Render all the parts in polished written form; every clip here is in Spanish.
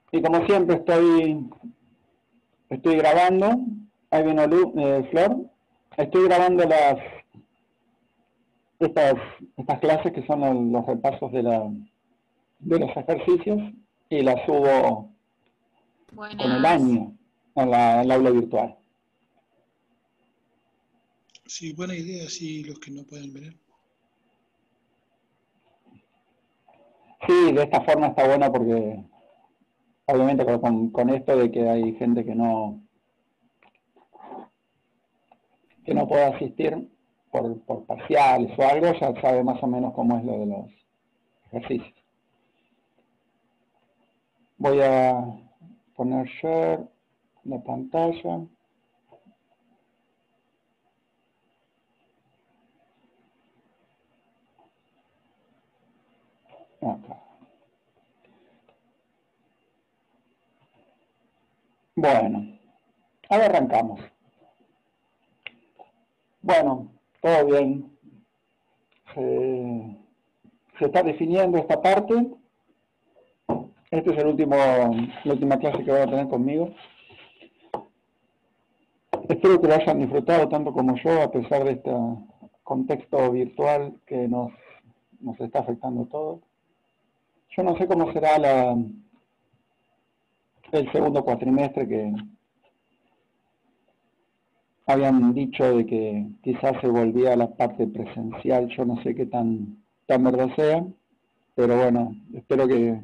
Y como siempre estoy grabando, ahí vino Flor, estoy grabando estas clases que son los repasos de los ejercicios y las subo con el año en el aula virtual. Sí, buena idea, sí, los que no pueden venir. Sí, de esta forma está buena porque obviamente con esto de que hay gente que no puede asistir por parciales o algo, ya sabe más o menos cómo es lo de los ejercicios. Voy a poner share la pantalla. Acá. Bueno, ahora arrancamos. Bueno, todo bien. Se está definiendo esta parte. Este es la última clase que van a tener conmigo. Espero que lo hayan disfrutado tanto como yo, a pesar de este contexto virtual que nos está afectando a todos. Yo no sé cómo será el segundo cuatrimestre, que habían dicho de que quizás se volvía a la parte presencial. Yo no sé qué tan verdad sea, pero bueno, espero que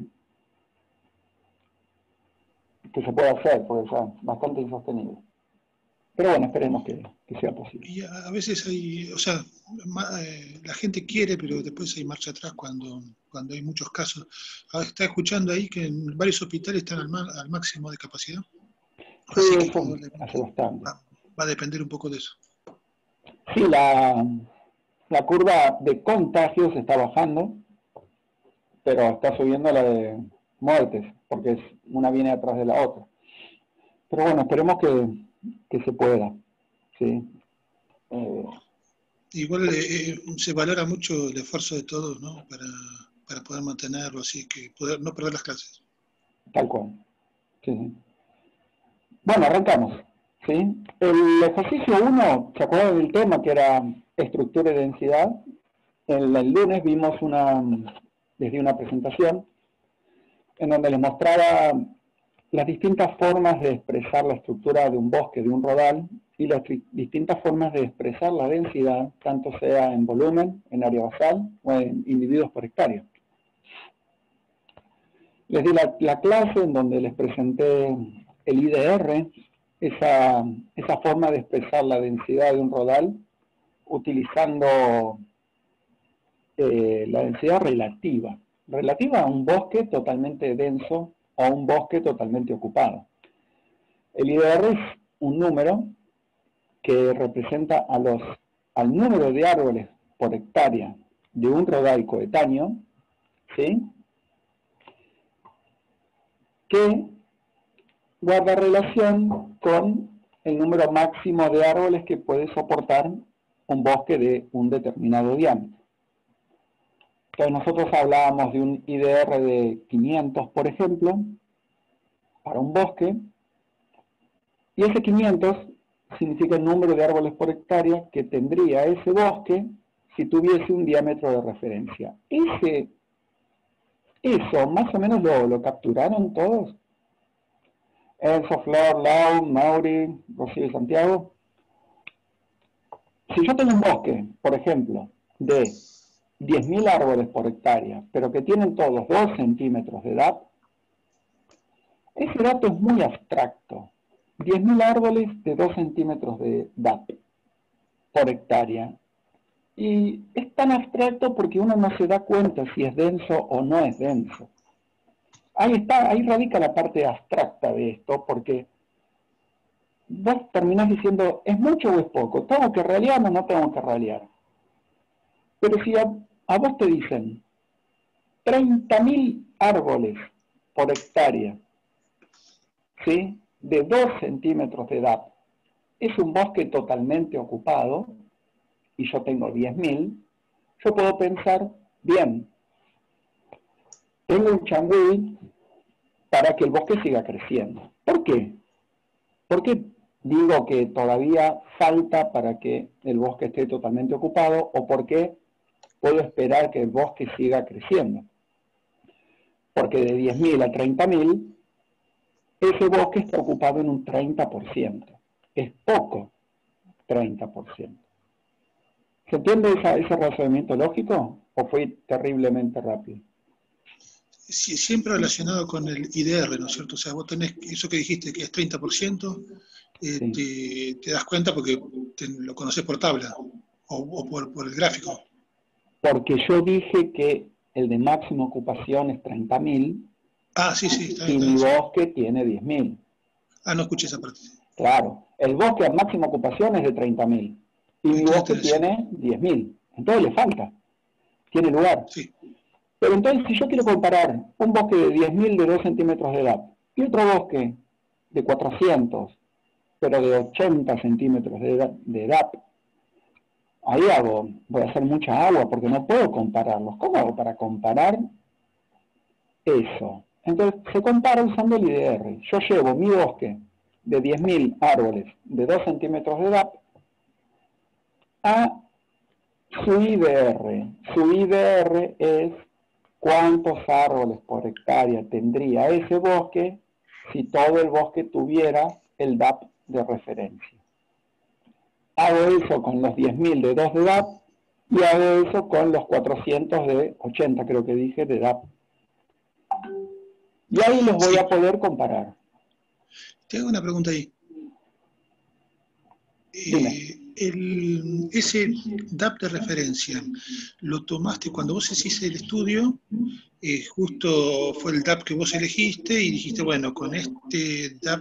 se pueda hacer, porque ya bastante insostenible. Pero bueno, esperemos que sea posible. Y a veces hay, o sea, la gente quiere, pero después hay marcha atrás cuando hay muchos casos. Ahora está escuchando ahí que en varios hospitales están al máximo de capacidad. Sí, así que eso hace bastante. Va a depender un poco de eso. Sí, la curva de contagios está bajando, pero está subiendo la de muertes, porque una viene atrás de la otra. Pero bueno, esperemos que se pueda. ¿Sí? Igual se valora mucho el esfuerzo de todos, ¿no? Para poder mantenerlo, así que poder no perder las clases. Tal cual. Sí. Bueno, arrancamos. ¿Sí? El ejercicio 1, ¿se acuerdan del tema que era estructura y densidad? El lunes vimos desde una presentación en donde les mostraba las distintas formas de expresar la estructura de un bosque, de un rodal, y las distintas formas de expresar la densidad, tanto sea en volumen, en área basal o en individuos por hectárea. Les di la clase en donde les presenté el IDR, esa forma de expresar la densidad de un rodal utilizando la densidad relativa a un bosque totalmente denso o a un bosque totalmente ocupado. El IDR es un número que representa al número de árboles por hectárea de un rodal coetáneo, ¿sí? Que guarda relación con el número máximo de árboles que puede soportar un bosque de un determinado diámetro. Entonces nosotros hablábamos de un IDR de 500, por ejemplo, para un bosque, y ese 500 significa el número de árboles por hectárea que tendría ese bosque si tuviese un diámetro de referencia. Eso más o menos lo capturaron todos. Enzo, Flor, Lau, Mauri, Rocío y Santiago. Si yo tengo un bosque, por ejemplo, de 10.000 árboles por hectárea, pero que tienen todos 2 centímetros de edad, ese dato es muy abstracto. 10.000 árboles de 2 centímetros de edad por hectárea. Y es tan abstracto porque uno no se da cuenta si es denso o no es denso. Ahí radica la parte abstracta de esto, porque vos terminás diciendo, ¿es mucho o es poco? ¿Tengo que ralear o no tengo que ralear? Pero si a vos te dicen 30.000 árboles por hectárea, ¿sí? De 2 centímetros de edad, es un bosque totalmente ocupado, y yo tengo 10.000, yo puedo pensar, bien, tengo un changüí para que el bosque siga creciendo. ¿Por qué? ¿Por qué digo que todavía falta para que el bosque esté totalmente ocupado o por qué puedo esperar que el bosque siga creciendo? Porque de 10.000 a 30.000, ese bosque está ocupado en un 30%. Es poco, 30%. ¿Se entiende ese razonamiento lógico o fue terriblemente rápido? Sí, siempre relacionado con el IDR, ¿no es cierto? O sea, vos tenés eso que dijiste que es 30%, Sí. te das cuenta porque lo conocés por tabla o por el gráfico. Porque yo dije que el de máxima ocupación es 30.000 Ah, sí, está y bien, mi sí. bosque tiene 10.000. Ah, no escuché esa parte. Claro, el bosque a máxima ocupación es de 30.000 y mi Entonces bosque tenés, sí. tiene 10.000. Entonces le falta, tiene lugar. Sí, Pero entonces si yo quiero comparar un bosque de 10.000 de 2 centímetros de edad y otro bosque de 400, pero de 80 centímetros de edad, ahí voy a hacer mucha agua porque no puedo compararlos. ¿Cómo hago para comparar eso? Entonces se compara usando el IDR. Yo llevo mi bosque de 10.000 árboles de 2 centímetros de edad a su IDR. Su IDR es cuántos árboles por hectárea tendría ese bosque si todo el bosque tuviera el DAP de referencia. Hago eso con los 10.000 de 2 de DAP y hago eso con los 400 de 80, creo que dije, de DAP. Y ahí los voy sí. a poder comparar. Te hago una pregunta ahí. Dime. Ese DAP de referencia, ¿lo tomaste cuando vos hiciste el estudio? Justo fue el DAP que vos elegiste y dijiste, bueno, con este DAP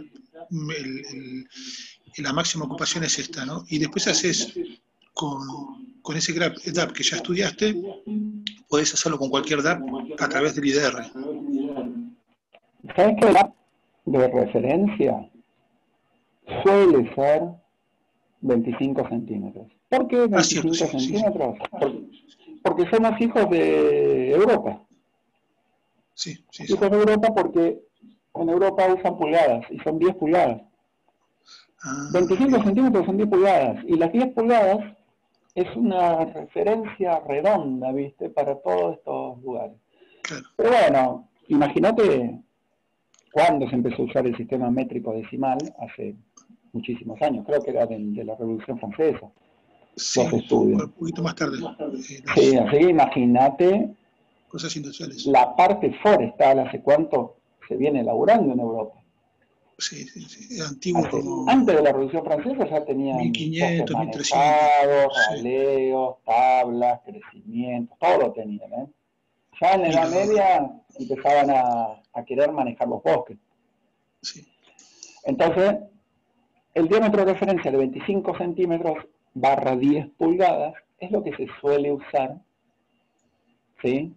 la máxima ocupación es esta, ¿no? Y después haces con ese DAP que ya estudiaste, podés hacerlo con cualquier DAP a través del IDR. ¿Sabes qué? El DAP de referencia suele ser 25 centímetros. ¿Por qué Ah, cierto, 25 sí, sí, sí. centímetros? Porque somos hijos de Europa. Sí, sí, sí. Hijos de Europa porque en Europa usan pulgadas y son 10 pulgadas. Ah, 25 bien. centímetros son 10 pulgadas y las 10 pulgadas es una referencia redonda, ¿viste? Para todos estos lugares. Claro. Pero bueno, imagínate cuándo se empezó a usar el sistema métrico decimal, hace muchísimos años, creo que era de la Revolución Francesa, los Sí, estudios. un poquito más tarde. Sí, Las así que imagínate cosas industriales. la parte forestal, hace cuánto se viene elaborando en Europa. Sí, sí, sí. Antiguo Antes como de la Revolución Francesa ya tenían bosques 1500, 1300. manejados, Sí. raleos, tablas, crecimiento, todo lo tenían. Ya en la Edad Mira, Media empezaban a querer manejar los bosques. sí. Entonces, el diámetro de referencia de 25 centímetros barra 10 pulgadas es lo que se suele usar, ¿sí?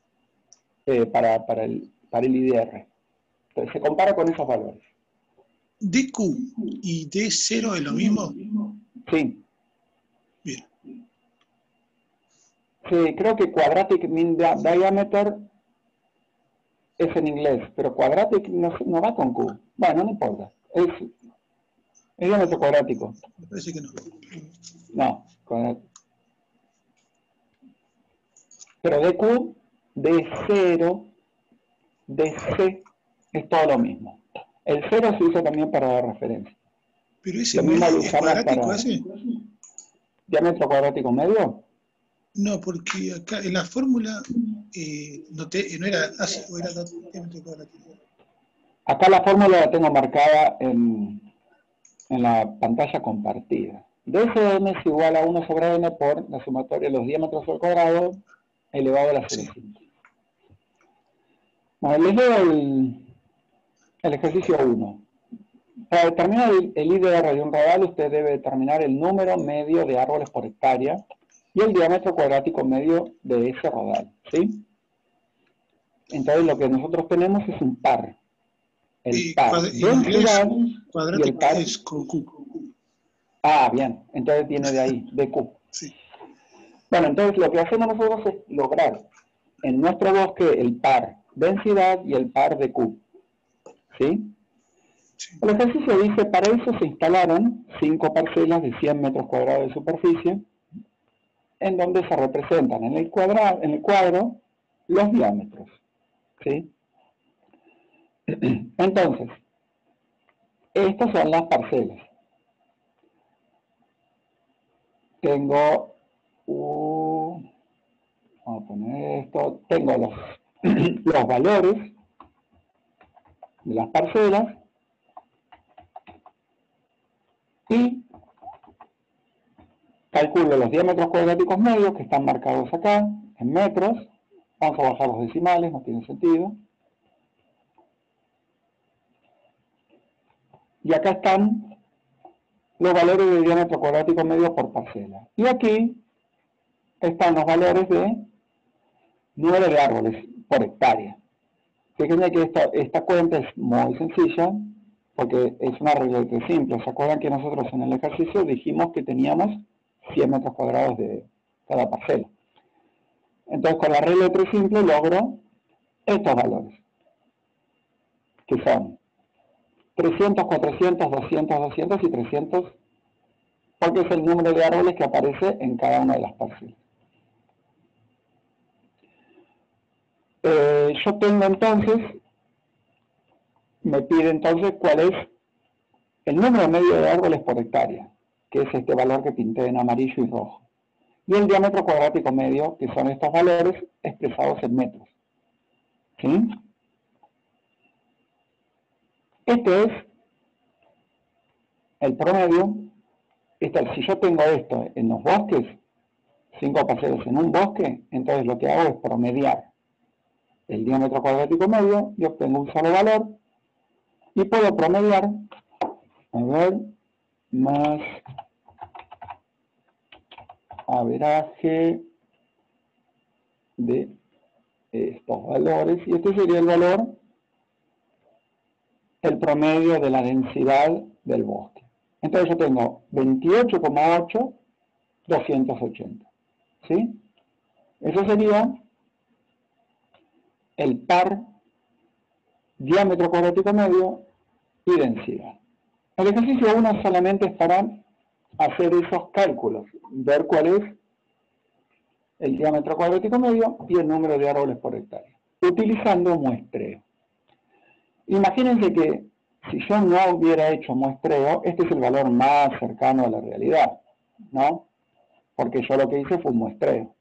Para el IDR. Entonces, se compara con esos valores. DQ y D0 es lo mismo. Sí. Bien. Sí, creo que Quadratic Mean Diameter es en inglés, pero Quadratic no va con Q. Bueno, no importa. Es diámetro cuadrático. Me parece que no. No, cuadrático. Pero DQ, D0, DC, es todo lo mismo. El 0 se usa también para la referencia. Pero ese Lo mismo lo es usamos cuadrático para ese. diámetro cuadrático medio. No, porque acá en la fórmula no era ácido, era diámetro cuadrático. Acá la fórmula la tengo marcada en la pantalla compartida. DSM es igual a 1 sobre n por la sumatoria de los diámetros al cuadrado elevado a la 0,5. Sí. Bueno, les leo el ejercicio 1. Para determinar el IDR de un radal, usted debe determinar el número medio de árboles por hectárea y el diámetro cuadrático medio de ese radal, ¿sí? Entonces lo que nosotros tenemos es un par. El par En inglés, densidad y el cuadrático par... es con Q. Ah, bien, entonces viene de ahí, de Q. Sí. Bueno, entonces lo que hacemos nosotros es lograr en nuestro bosque el par densidad y el par de Q. ¿sí? Sí. El ejercicio dice, para eso se instalaron 5 parcelas de 100 metros cuadrados de superficie, en donde se representan en el cuadro los diámetros, ¿sí? Entonces, estas son las parcelas. Tengo, vamos a poner esto, tengo los valores de las parcelas y calculo los diámetros cuadráticos medios que están marcados acá en metros. Vamos a bajar los decimales, no tiene sentido. Y acá están los valores de diámetro cuadrático medio por parcela. Y aquí están los valores de número de árboles por hectárea. Fíjense que esta cuenta es muy sencilla, porque es una regla de 3 simple. ¿Se acuerdan que nosotros en el ejercicio dijimos que teníamos 100 metros cuadrados de cada parcela? Entonces, con la regla de 3 simple logro estos valores, que son 300, 400, 200, 200 y 300, porque es el número de árboles que aparece en cada una de las parcelas. Yo tengo entonces, me pide entonces cuál es el número medio de árboles por hectárea, que es este valor que pinté en amarillo y rojo, y el diámetro cuadrático medio, que son estos valores expresados en metros. ¿Sí? Este es el promedio. Si yo tengo esto en los bosques, 5 parcelas en un bosque, entonces lo que hago es promediar el diámetro cuadrático medio y obtengo un solo valor, y puedo promediar, a ver, más averaje de estos valores, y este sería el valor, el promedio de la densidad del bosque. Entonces yo tengo 28,8, 280, ¿sí? Eso sería el par diámetro cuadrático medio y densidad. El ejercicio 1 solamente es para hacer esos cálculos, ver cuál es el diámetro cuadrático medio y el número de árboles por hectárea, utilizando muestreo. Imagínense que si yo no hubiera hecho muestreo, este es el valor más cercano a la realidad, ¿no? Porque yo lo que hice fue un muestreo.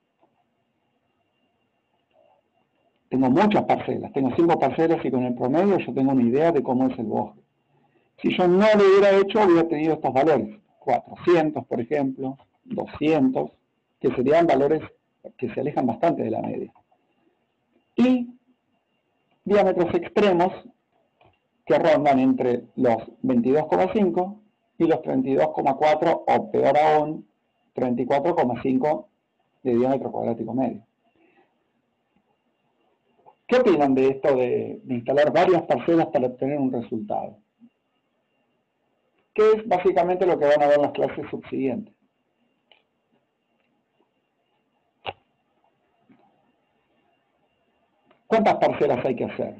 Tengo muchas parcelas, tengo 5 parcelas y con el promedio yo tengo una idea de cómo es el bosque. Si yo no lo hubiera hecho, hubiera tenido estos valores, 400 por ejemplo, 200, que serían valores que se alejan bastante de la media. Y diámetros extremos que rondan entre los 22,5 y los 32,4 o peor aún, 34,5 de diámetro cuadrático medio. ¿Qué opinan de esto de instalar varias parcelas para obtener un resultado? Que es básicamente lo que van a ver en las clases subsiguientes. ¿Cuántas parcelas hay que hacer?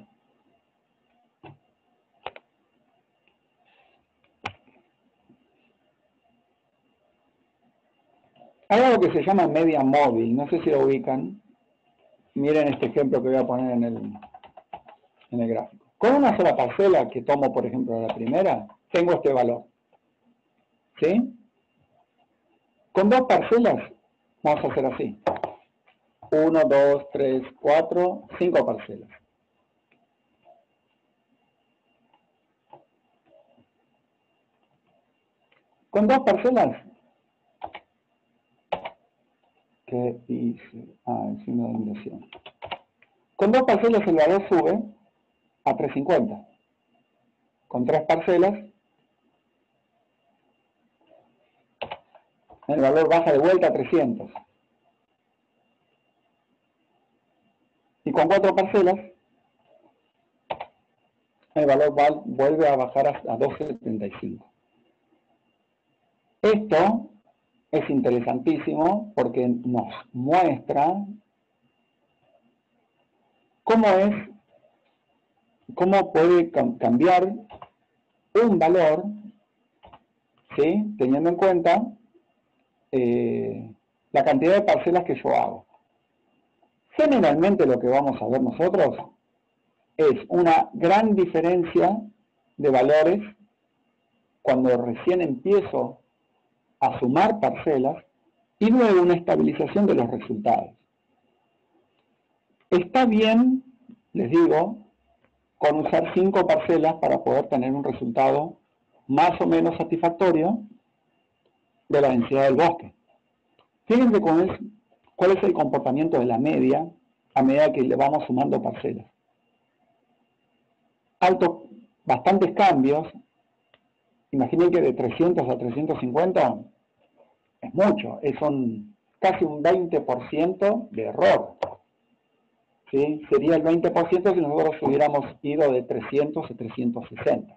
Hay algo que se llama media móvil, no sé si lo ubican. Miren este ejemplo que voy a poner en el gráfico. Con una sola parcela, que tomo por ejemplo la primera, tengo este valor. ¿Sí? Con 2 parcelas, vamos a hacer así. 1, 2, 3, 4, 5 parcelas. Con 2 parcelas, ¿qué hice? Es una denominación. Con 2 parcelas el valor sube a 350. Con 3 parcelas, el valor baja de vuelta a 300. Y con 4 parcelas, el valor vuelve a bajar a 275. Esto es interesantísimo porque nos muestra cómo es cómo puede cambiar un valor, ¿sí? Teniendo en cuenta la cantidad de parcelas que yo hago. Generalmente lo que vamos a ver nosotros es una gran diferencia de valores cuando recién empiezo a sumar parcelas y luego una estabilización de los resultados. Está bien, les digo, con usar 5 parcelas para poder tener un resultado más o menos satisfactorio de la densidad del bosque. Fíjense cuál es el comportamiento de la media a medida que le vamos sumando parcelas. Bastantes cambios. Imaginen que de 300 a 350 es mucho, son casi un 20% de error. ¿Sí? Sería el 20% si nosotros hubiéramos ido de 300 a 360.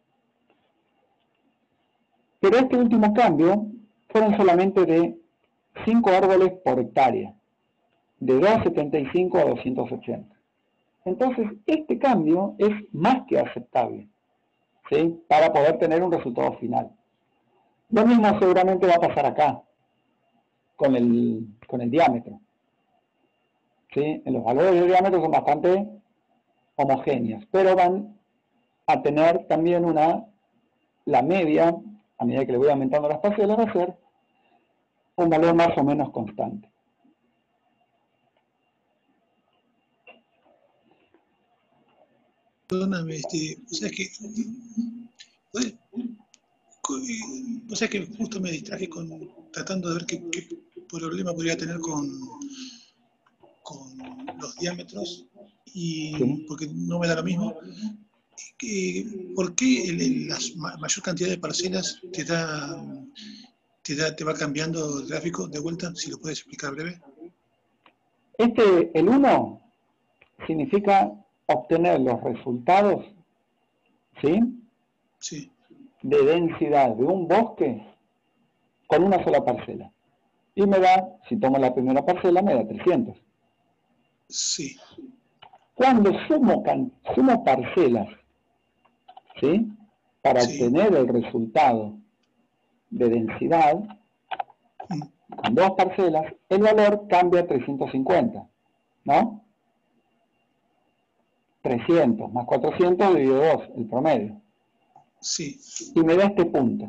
Pero este último cambio fueron solamente de 5 árboles por hectárea, de 275 a 280. Entonces, este cambio es más que aceptable, ¿sí? Para poder tener un resultado final. Lo mismo seguramente va a pasar acá, con el diámetro. ¿Sí? Los valores de diámetro son bastante homogéneos, pero van a tener también la media, a medida que le voy aumentando las parcelas, va a ser un valor más o menos constante. Perdóname, o sea que justo me distraje tratando de ver qué problema podría tener con los diámetros, ¿Sí? porque no me da lo mismo. ¿Por qué la mayor cantidad de parcelas te va cambiando el gráfico de vuelta? Si lo puedes explicar breve. El 1 significa obtener los resultados, ¿sí? Sí. De densidad de un bosque con una sola parcela. Y me da, si tomo la primera parcela, me da 300. Sí. Cuando sumo parcelas, ¿sí? Para obtener el resultado de densidad, con 2 parcelas, el valor cambia a 350, ¿no? 300 más 400 dividido 2, el promedio. Sí. Y me da este punto.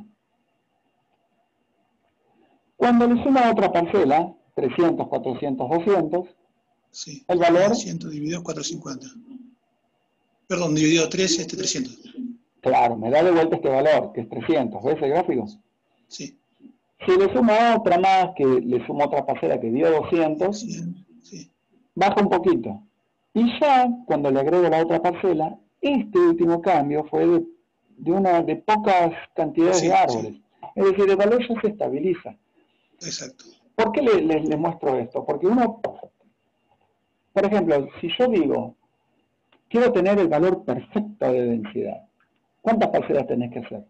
Cuando le sumo a otra parcela, 300, 400, 200, sí. El valor... 100 dividido 450. Perdón, dividido 3, 300. Claro, me da de vuelta este valor, que es 300. ¿Ves el gráfico? Sí. Si le sumo a otra más, que le sumo a otra parcela que dio 200, 100, sí. Baja un poquito. Y ya, cuando le agrego la otra parcela, este último cambio fue de pocas cantidades de árboles. Sí. Es decir, el valor ya se estabiliza. Exacto. ¿Por qué les muestro esto? Porque uno, por ejemplo, si yo digo, quiero tener el valor perfecto de densidad, ¿cuántas parcelas tenés que hacer?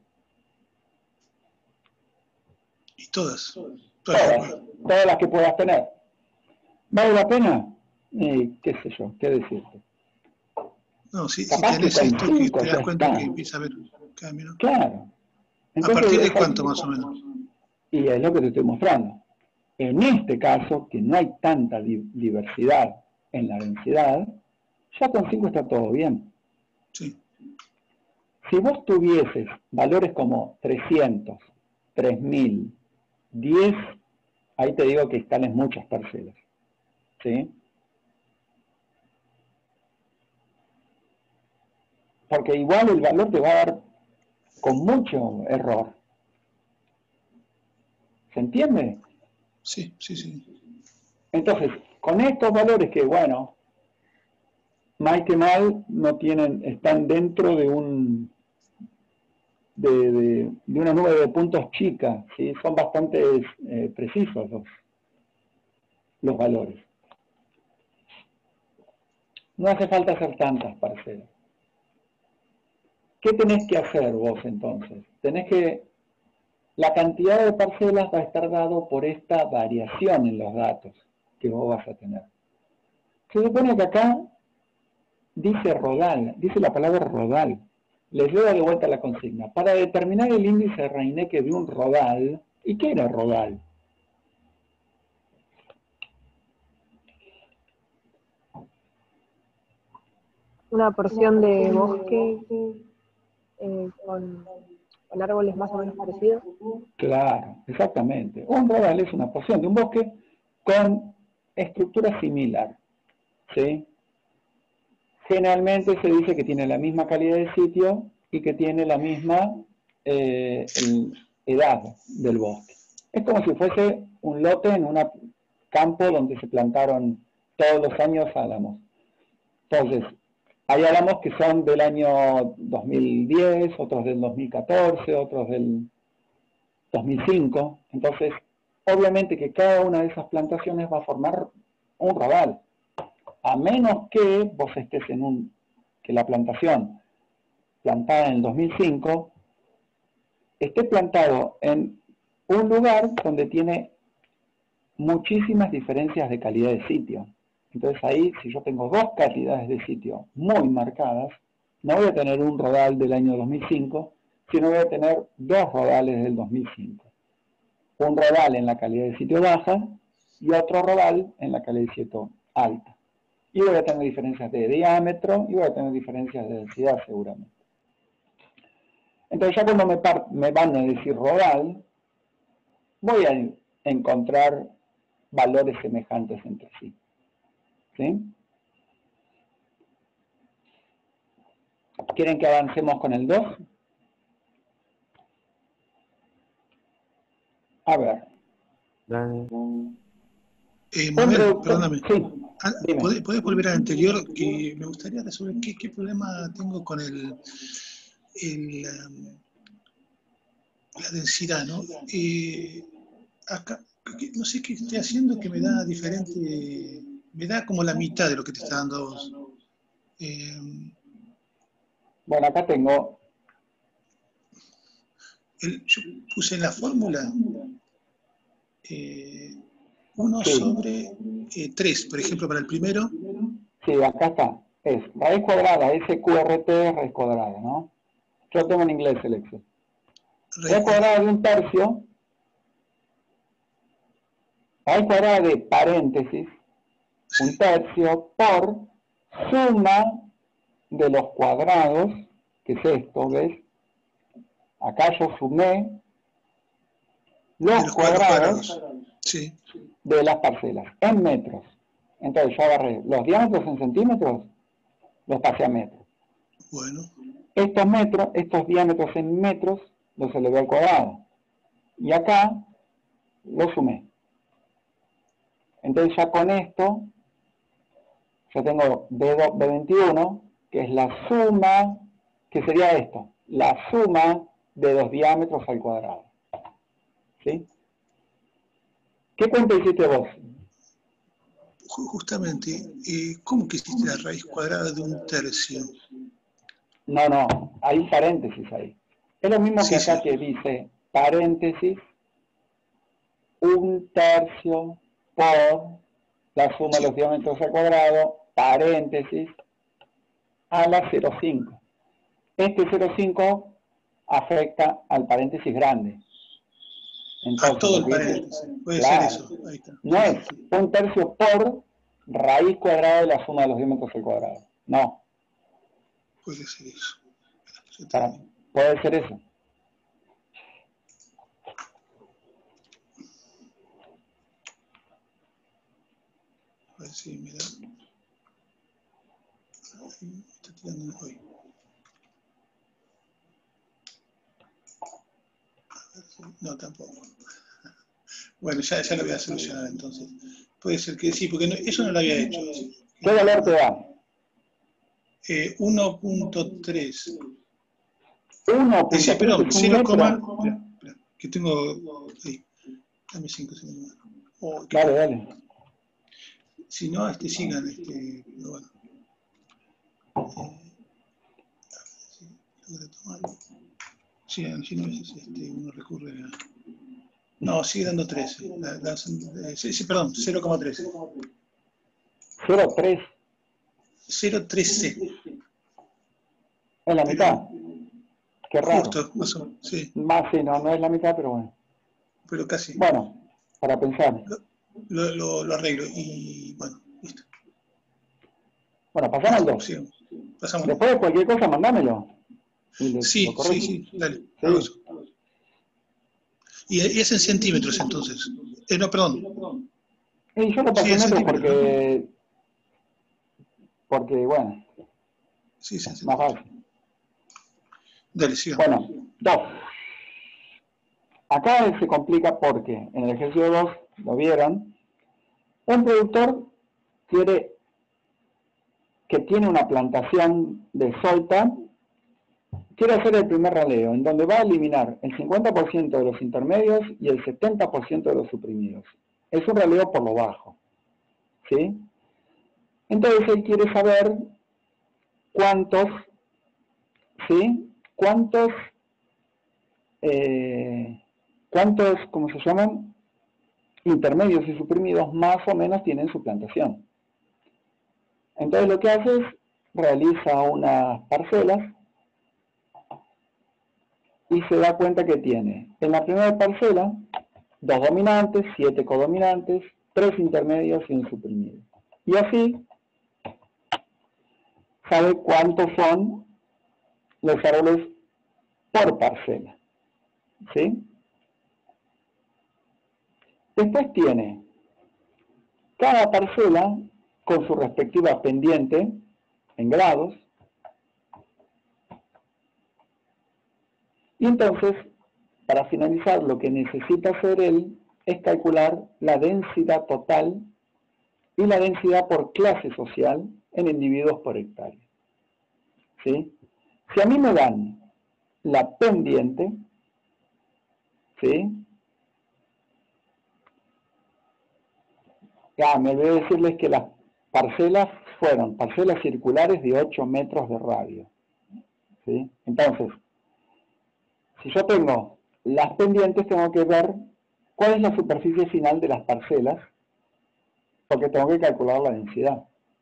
Y todas. Todas las que puedas tener. ¿Vale la pena? Qué sé yo, qué decirte. No, si tenés esto, que te das cuenta que empieza a haber cambio, ¿no? Claro. Entonces, ¿a partir de cuánto más o menos? Y es lo que te estoy mostrando. En este caso, que no hay tanta diversidad en la densidad, ya con 5 está todo bien. Sí. Si vos tuvieses valores como 300, 3000, 10, ahí te digo que instales muchas parcelas. ¿Sí? Porque igual el valor te va a dar con mucho error. ¿Se entiende? Sí, sí, sí. Entonces, con estos valores que, bueno, mal que mal, están dentro de una nube de puntos chica, ¿sí? Son bastante precisos los valores. No hace falta hacer tantas parcelas. ¿Qué tenés que hacer vos entonces? La cantidad de parcelas va a estar dado por esta variación en los datos que vos vas a tener. Se supone que acá dice rodal, dice la palabra rodal. Les doy de vuelta la consigna. Para determinar el índice de Reinecke de un rodal, ¿y qué era rodal? Una porción de bosque con árboles más o menos parecidos. Claro, exactamente. Un rodal es una porción de un bosque con estructura similar, ¿sí? Generalmente se dice que tiene la misma calidad de sitio y que tiene la misma edad del bosque. Es como si fuese un lote en un campo donde se plantaron todos los años álamos. Entonces, hay álamos que son del año 2010, otros del 2014, otros del 2005. Entonces, obviamente que cada una de esas plantaciones va a formar un rodal. A menos que vos estés que la plantación plantada en el 2005 esté plantado en un lugar donde tiene muchísimas diferencias de calidad de sitio. Entonces ahí, si yo tengo dos calidades de sitio muy marcadas, no voy a tener un rodal del año 2005, sino voy a tener dos rodales del 2005. Un rodal en la calidad de sitio baja y otro rodal en la calidad de sitio alta. Y voy a tener diferencias de diámetro y voy a tener diferencias de densidad seguramente. Entonces ya cuando me van a decir rodal, voy a encontrar valores semejantes entre sí. ¿Sí? ¿Quieren que avancemos con el 2? A ver. Manuel, perdóname. Sí, ¿Podés volver al anterior? Que me gustaría resolver qué problema tengo con la densidad, ¿no? Acá, no sé qué estoy haciendo que me da diferente, me da como la mitad de lo que te está dando a vos. Bueno, acá tengo. Yo puse en la fórmula 1 sobre 3, por ejemplo, para el primero. Sí, acá está. Es raíz cuadrada, SQRT raíz cuadrada, ¿no? Yo tengo en inglés el Excel. Raíz cuadrada de un tercio. Raíz cuadrada de paréntesis, un tercio, por suma de los cuadrados, que es esto, ¿ves? Acá yo sumé los cuadrados sí, de las parcelas en metros. Entonces yo agarré los diámetros en centímetros, los pasé a metros. Bueno. Estos diámetros en metros, los elevé al cuadrado. Y acá los sumé. Entonces ya con esto, yo tengo B21, que es la suma, que sería esto, la suma de los diámetros al cuadrado. ¿Sí? ¿Qué cuenta hiciste vos? Justamente, ¿cómo que hiciste la raíz cuadrada de un tercio? No, hay paréntesis ahí. Es lo mismo que acá que dice paréntesis, un tercio por la suma de los diámetros al cuadrado, paréntesis, a la 0,5. Este 0,5 afecta al paréntesis grande. Entonces, a todo el paréntesis. Puede claro, ser eso. Ahí está. No es un tercio por raíz cuadrada de la suma de los diámetros al cuadrado. No. Puede ser eso. Puede ser eso. A ver si me da. Ahí está tirando hoy. No, tampoco. Bueno, ya lo voy a solucionar entonces. Puede ser que sí, porque eso no lo había hecho. ¿Qué valor te da? 1.3. 1.3. Perdón, 0, espera, que tengo ahí. Dame 5 segundos. Dale. Si no, sigan, pero bueno. Logra tomarlo. Sí, si no, uno recurre a... No, sigue dando 13. Sí, perdón, 0,13. 0,3. 0,13. Es la mitad. Qué raro. Justo, más o menos, sí. Más, sí, no es la mitad, pero bueno. Pero casi. Bueno, para pensar. Lo arreglo y bueno, listo. Bueno, pasamos al 2. Sí, pasamos. Después de cualquier cosa, mandámelo. Y lo Sí, corregimos. sí, dale. Sí. Hago eso. Y es en centímetros entonces. No, perdón. Y yo lo pasé Sí, en en metros centímetros, porque, bueno, Sí, en más centímetros. fácil. Dale, sigamos. Bueno, 2. Acá se complica porque en el ejercicio 2, lo vieron, un productor que tiene una plantación de solta, quiere hacer el primer raleo, en donde va a eliminar el 50% de los intermedios y el 70% de los suprimidos. Es un raleo por lo bajo, ¿sí? Entonces él quiere saber cuántos, ¿sí? Cuántos, ¿cómo se llaman? Intermedios y suprimidos más o menos tienen su plantación. Entonces lo que hace es realiza unas parcelas y se da cuenta que tiene en la primera parcela 2 dominantes, 7 codominantes, 3 intermedios y un suprimido. Y así sabe cuántos son los árboles por parcela. ¿Sí? Después tiene cada parcela con su respectiva pendiente en grados. Y entonces, para finalizar, lo que necesita hacer él es calcular la densidad total y la densidad por clase social en individuos por hectárea. ¿Sí? Si a mí me dan la pendiente, ¿sí? Me olvidé decirles que las parcelas fueron parcelas circulares de 8 metros de radio. ¿Sí? Entonces, si yo tengo las pendientes, tengo que ver cuál es la superficie final de las parcelas, porque tengo que calcular la densidad.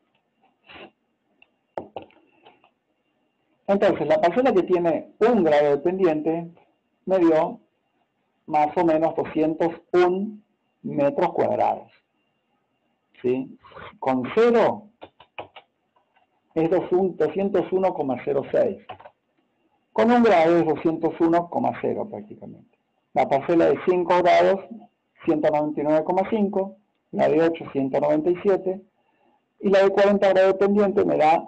Entonces, la parcela que tiene 1 grado de pendiente me dio más o menos 201 metros cuadrados. ¿Sí? Con 0 es 201,06. Con 1 grado es 201,0 prácticamente. La parcela de 5 grados, 199,5. La de 8, 197. Y la de 40 grados de pendiente me da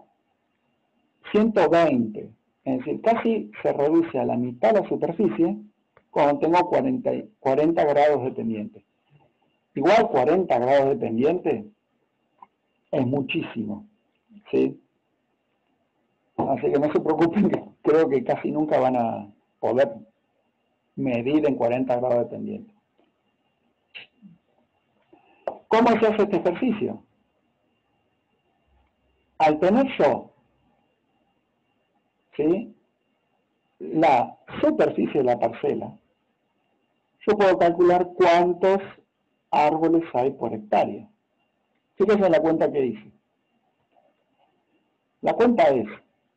120. Es decir, casi se reduce a la mitad la superficie cuando tengo 40 grados de pendiente. Igual 40 grados de pendiente es muchísimo, ¿sí? Así que no se preocupen, que creo que casi nunca van a poder medir en 40 grados de pendiente. ¿Cómo se hace este ejercicio? Al tener yo, ¿sí?, la superficie de la parcela, yo puedo calcular cuántos árboles hay por hectárea. Fíjense en la cuenta que hice. La cuenta es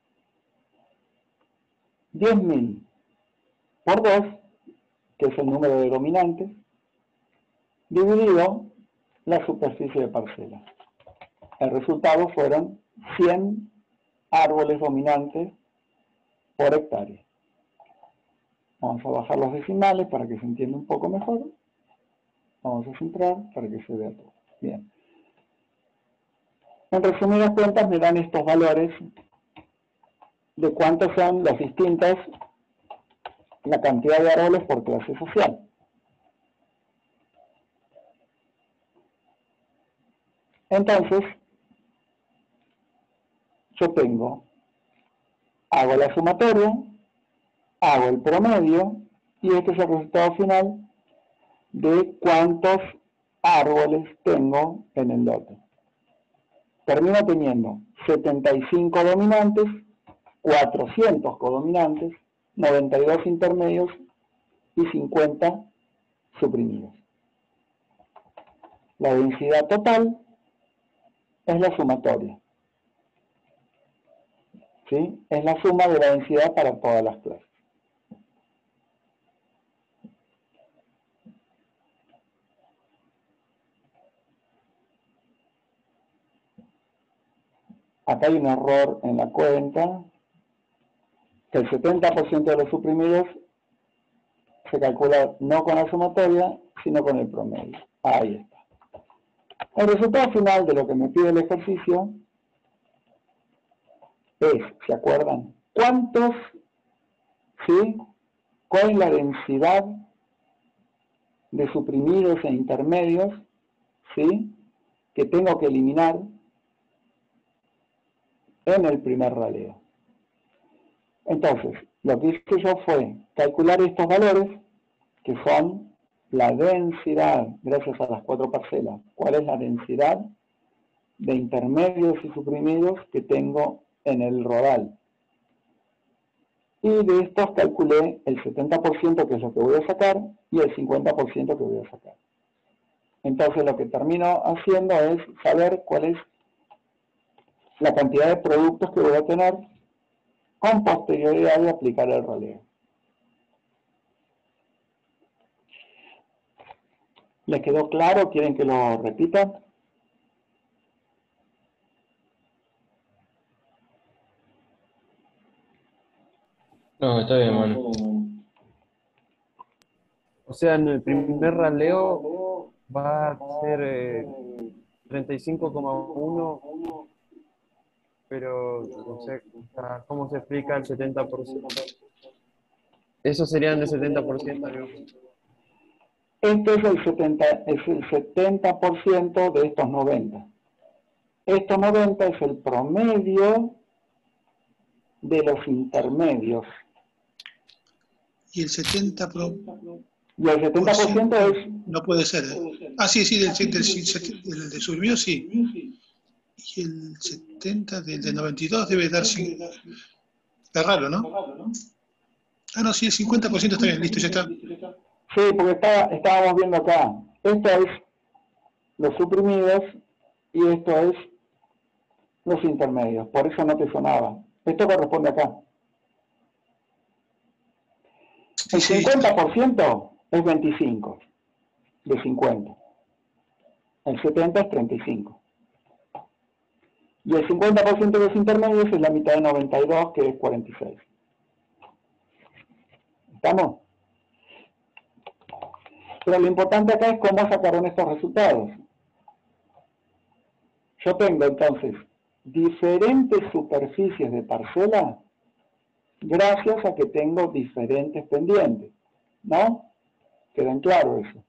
10.000 por 2, que es el número de dominantes, dividido la superficie de parcela. El resultado fueron 100 árboles dominantes por hectárea. Vamos a bajar los decimales para que se entienda un poco mejor. Vamos a centrar para que se vea todo. Bien. En resumidas cuentas me dan estos valores de cuántos son los distintos, la cantidad de árboles por clase social. Entonces, yo hago la sumatoria, hago el promedio, y este es el resultado final de cuántos árboles tengo en el lote. Termino teniendo 75 dominantes, 400 codominantes, 92 intermedios y 50 suprimidos. La densidad total es la sumatoria ¿sí? Es la suma de la densidad para todas las clases. Acá hay un error en la cuenta, que el 70% de los suprimidos se calcula no con la sumatoria, sino con el promedio. Ahí está. El resultado final de lo que me pide el ejercicio es, ¿se acuerdan? ¿Cuántos, sí? ¿Cuál es la densidad de suprimidos e intermedios, sí? Que tengo que eliminar en el primer raleo. Entonces, lo que hice yo fue calcular estos valores, que son la densidad, gracias a las 4 parcelas, cuál es la densidad de intermedios y suprimidos que tengo en el rodal. Y de estos calculé el 70% que es lo que voy a sacar y el 50% que voy a sacar. Entonces lo que termino haciendo es saber cuál es la cantidad de productos que voy a tener con posterioridad de aplicar el raleo. ¿Les quedó claro? ¿Quieren que lo repita? No, está bien, mano. O sea, en el primer raleo va a ser 35,1, pero o sea, ¿cómo se explica el 70%? Eso serían el 70%, digamos. Este es el 70% de estos 90. Estos 90 es el promedio de los intermedios. Y el 70%. Y el 70% es... No puede ser. Ah, sí, del de suprimido, sí. Y el 70 del de 92 debe dar... Está raro, ¿no? Ah, no, sí, el 50% está bien, listo, ya está. Sí, porque estábamos viendo acá. Esto es los suprimidos y esto es los intermedios. Por eso no te sonaba. Esto corresponde acá. El 50% es 25 de 50. El 70 es 35. Y el 50% de los intermedios es la mitad de 92, que es 46. ¿Estamos? Pero lo importante acá es cómo sacaron estos resultados. Yo tengo entonces diferentes superficies de parcela gracias a que tengo diferentes pendientes, ¿no? ¿Quedan claros eso?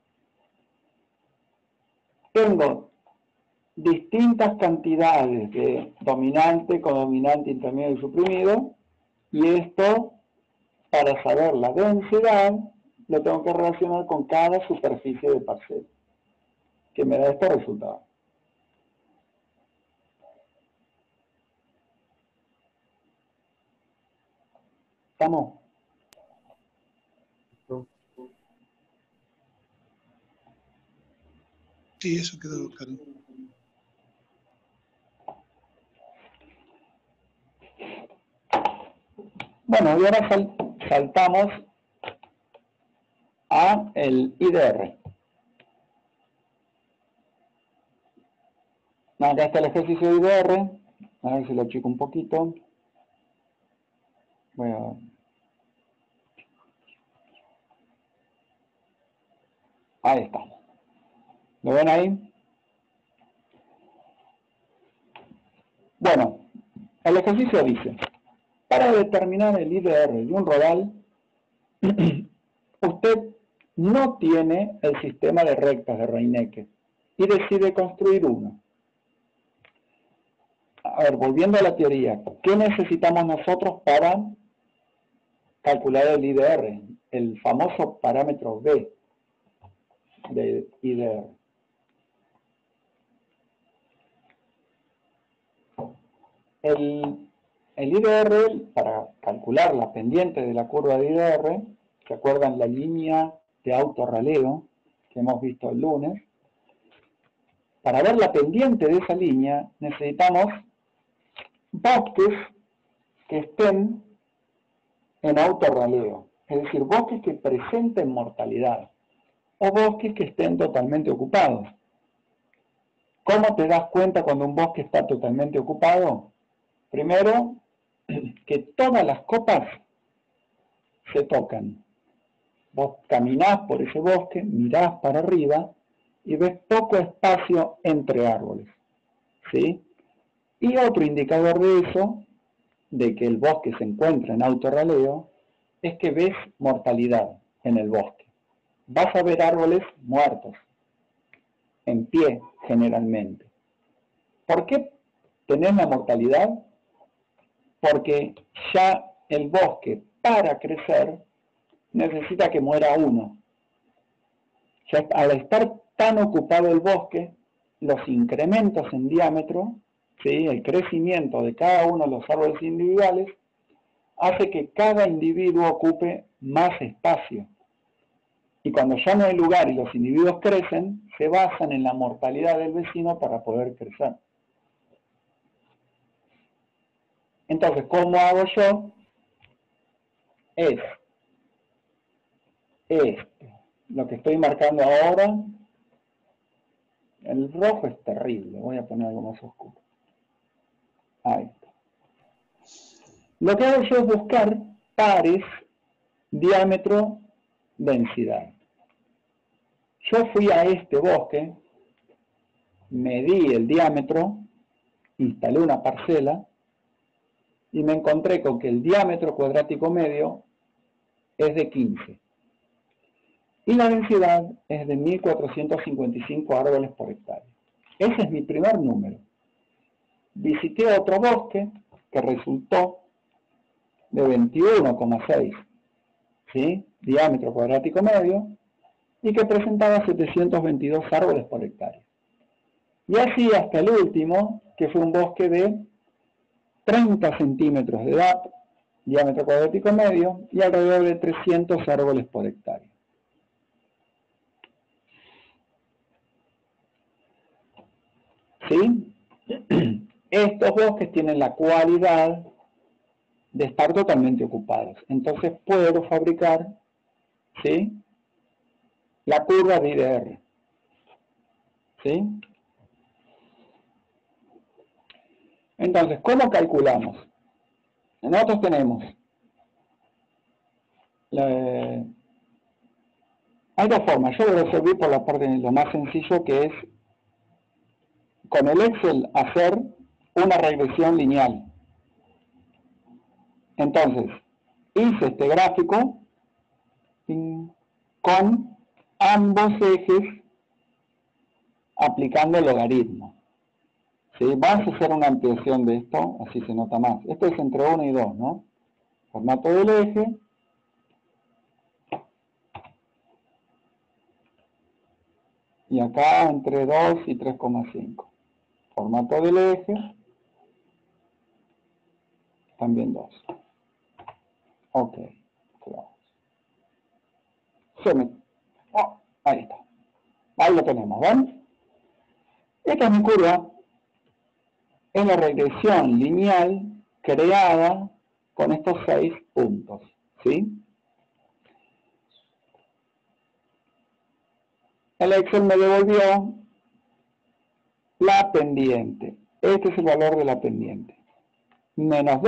Tengo distintas cantidades de dominante, codominante, intermedio y suprimido, y esto, para saber la densidad, lo tengo que relacionar con cada superficie de parcela, que me da este resultado. ¿Estamos? Sí, eso quedó claro. Bueno, y ahora saltamos a el IDR. Acá está el ejercicio de IDR. A ver si lo achico un poquito. Voy a... Ahí está. ¿Lo ven ahí? Bueno, el ejercicio dice, para determinar el IDR de un rodal, usted no tiene el sistema de rectas de Reinecke y decide construir uno. A ver, volviendo a la teoría, ¿qué necesitamos nosotros para calcular el IDR? El famoso parámetro B de IDR. El IDR, para calcular la pendiente de la curva de IDR, ¿se acuerdan la línea de autorraleo que hemos visto el lunes? Para ver la pendiente de esa línea necesitamos bosques que estén en autorraleo, es decir, bosques que presenten mortalidad o bosques que estén totalmente ocupados. ¿Cómo te das cuenta cuando un bosque está totalmente ocupado? Primero, que todas las copas se tocan. Vos caminás por ese bosque, mirás para arriba y ves poco espacio entre árboles, ¿sí? Y otro indicador de eso, de que el bosque se encuentra en autorraleo, es que ves mortalidad en el bosque. Vas a ver árboles muertos, en pie generalmente. ¿Por qué tenés la mortalidad? Porque ya el bosque, para crecer, necesita que muera uno. Ya al estar tan ocupado el bosque, los incrementos en diámetro, ¿sí? El crecimiento de cada uno de los árboles individuales, hace que cada individuo ocupe más espacio. Y cuando ya no hay lugar y los individuos crecen, se basan en la mortalidad del vecino para poder crecer. Entonces, ¿cómo hago yo? Lo que estoy marcando ahora, el rojo es terrible, voy a poner algo más oscuro. Ahí está. Lo que hago yo es buscar pares, diámetro, densidad. Yo fui a este bosque, medí el diámetro, instalé una parcela y me encontré con que el diámetro cuadrático medio es de 15 y la densidad es de 1455 árboles por hectárea. Ese es mi primer número. Visité otro bosque que resultó de 21,6, ¿sí? Diámetro cuadrático medio, y que presentaba 722 árboles por hectárea. Y así hasta el último, que fue un bosque de 30 centímetros de edad, diámetro cuadrático medio, y alrededor de 300 árboles por hectárea. ¿Sí? Estos bosques tienen la cualidad de estar totalmente ocupados. Entonces puedo fabricar, ¿sí?, la curva de IDR. ¿Sí? Entonces, ¿cómo calculamos? Nosotros tenemos hay dos formas. Yo lo resolví por la parte de lo más sencillo, que es con el Excel hacer una regresión lineal. Entonces, hice este gráfico con ambos ejes aplicando el logaritmo. ¿Sí? Vamos a hacer una ampliación de esto, así se nota más. Esto es entre 1 y 2, ¿no? Formato del eje. Y acá entre 2 y 3,5. Formato del eje. También 2. Ok. Ahí está. Ahí lo tenemos, ¿ven? Esta es mi curva. Es la regresión lineal creada con estos 6 puntos. ¿Sí? El Excel me devolvió la pendiente. Este es el valor de la pendiente. Menos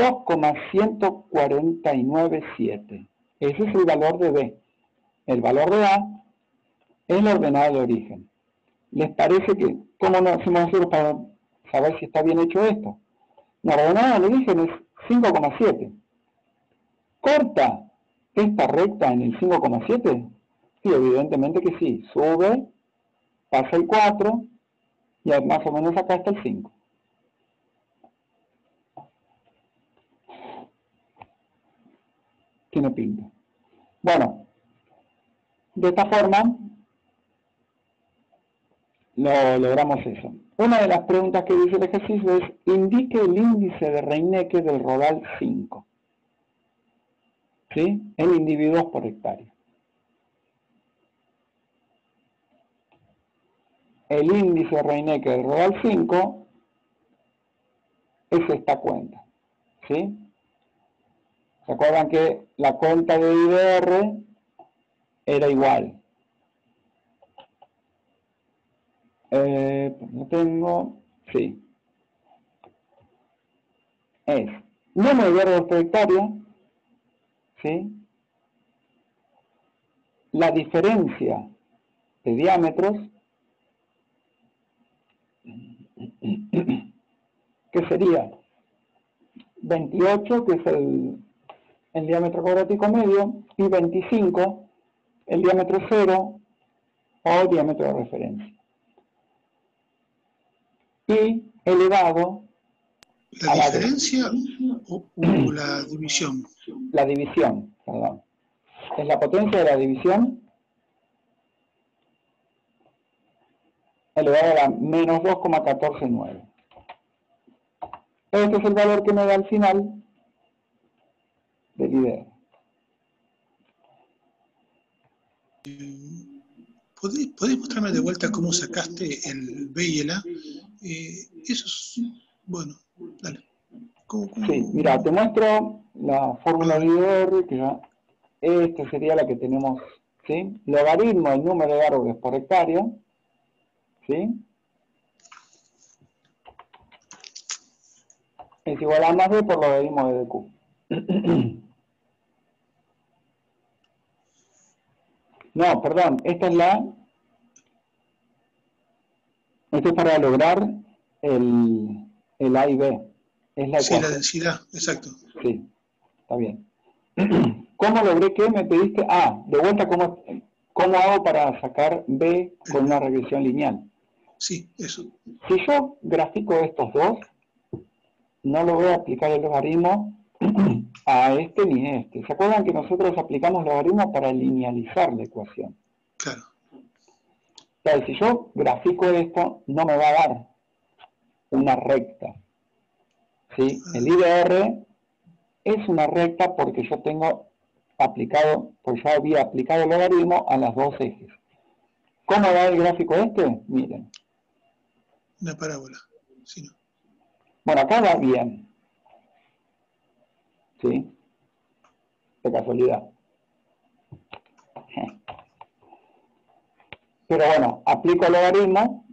2,1497. Ese es el valor de B. El valor de A es la ordenada de origen. ¿Les parece que, cómo nos hacemos nosotros para saber si está bien hecho esto? La ordenada de origen es 5,7. ¿Corta esta recta en el 5,7? Sí, evidentemente que sí. Sube, pasa el 4 y más o menos acá está el 5. Tiene pinta. Bueno, de esta forma logramos eso. Una de las preguntas que dice el ejercicio es: indique el índice de Reinecke del rodal 5. ¿Sí? En individuos por hectárea. El índice de Reinecke del rodal 5 es esta cuenta. ¿Sí? ¿Se acuerdan que la cuenta de IDR era igual? No tengo, sí. Es número de árboles por hectárea, ¿sí? La diferencia de diámetros, que sería 28, que es el diámetro cuadrático medio, y 25, el diámetro cero o diámetro de referencia. Y elevado ¿La a la diferencia o la división? La división, perdón. Es la potencia de la división elevado a la menos 2,149. Este es el valor que me da al final del IDR. ¿Podés mostrarme de vuelta cómo sacaste el B y el A? Eso es, bueno, dale. Sí, mira, te muestro la fórmula de IDR, que ya, esta sería la que tenemos, ¿sí? Logaritmo del número de árboles por hectárea, ¿sí? Es igual a más B por logaritmo de DQ. No, perdón, esta es esto es para lograr el A y B. Es la Sí, la ecuación. densidad, exacto. Sí, está bien. ¿Cómo logré que me pediste? De vuelta, ¿cómo hago para sacar B con una regresión lineal? Sí, eso. Si yo grafico estos dos, no lo voy a aplicar el logaritmo a este ni a este. ¿Se acuerdan que nosotros aplicamos logaritmo para linealizar la ecuación? Claro. Claro, si yo grafico esto, no me va a dar una recta. ¿Sí? El IDR es una recta porque yo tengo aplicado, pues yo había aplicado el logaritmo a las dos ejes. ¿Cómo va el gráfico este? Miren. Una parábola. Sí, no. Bueno, acá va bien. ¿Sí? De casualidad. Pero bueno, aplico el logaritmo,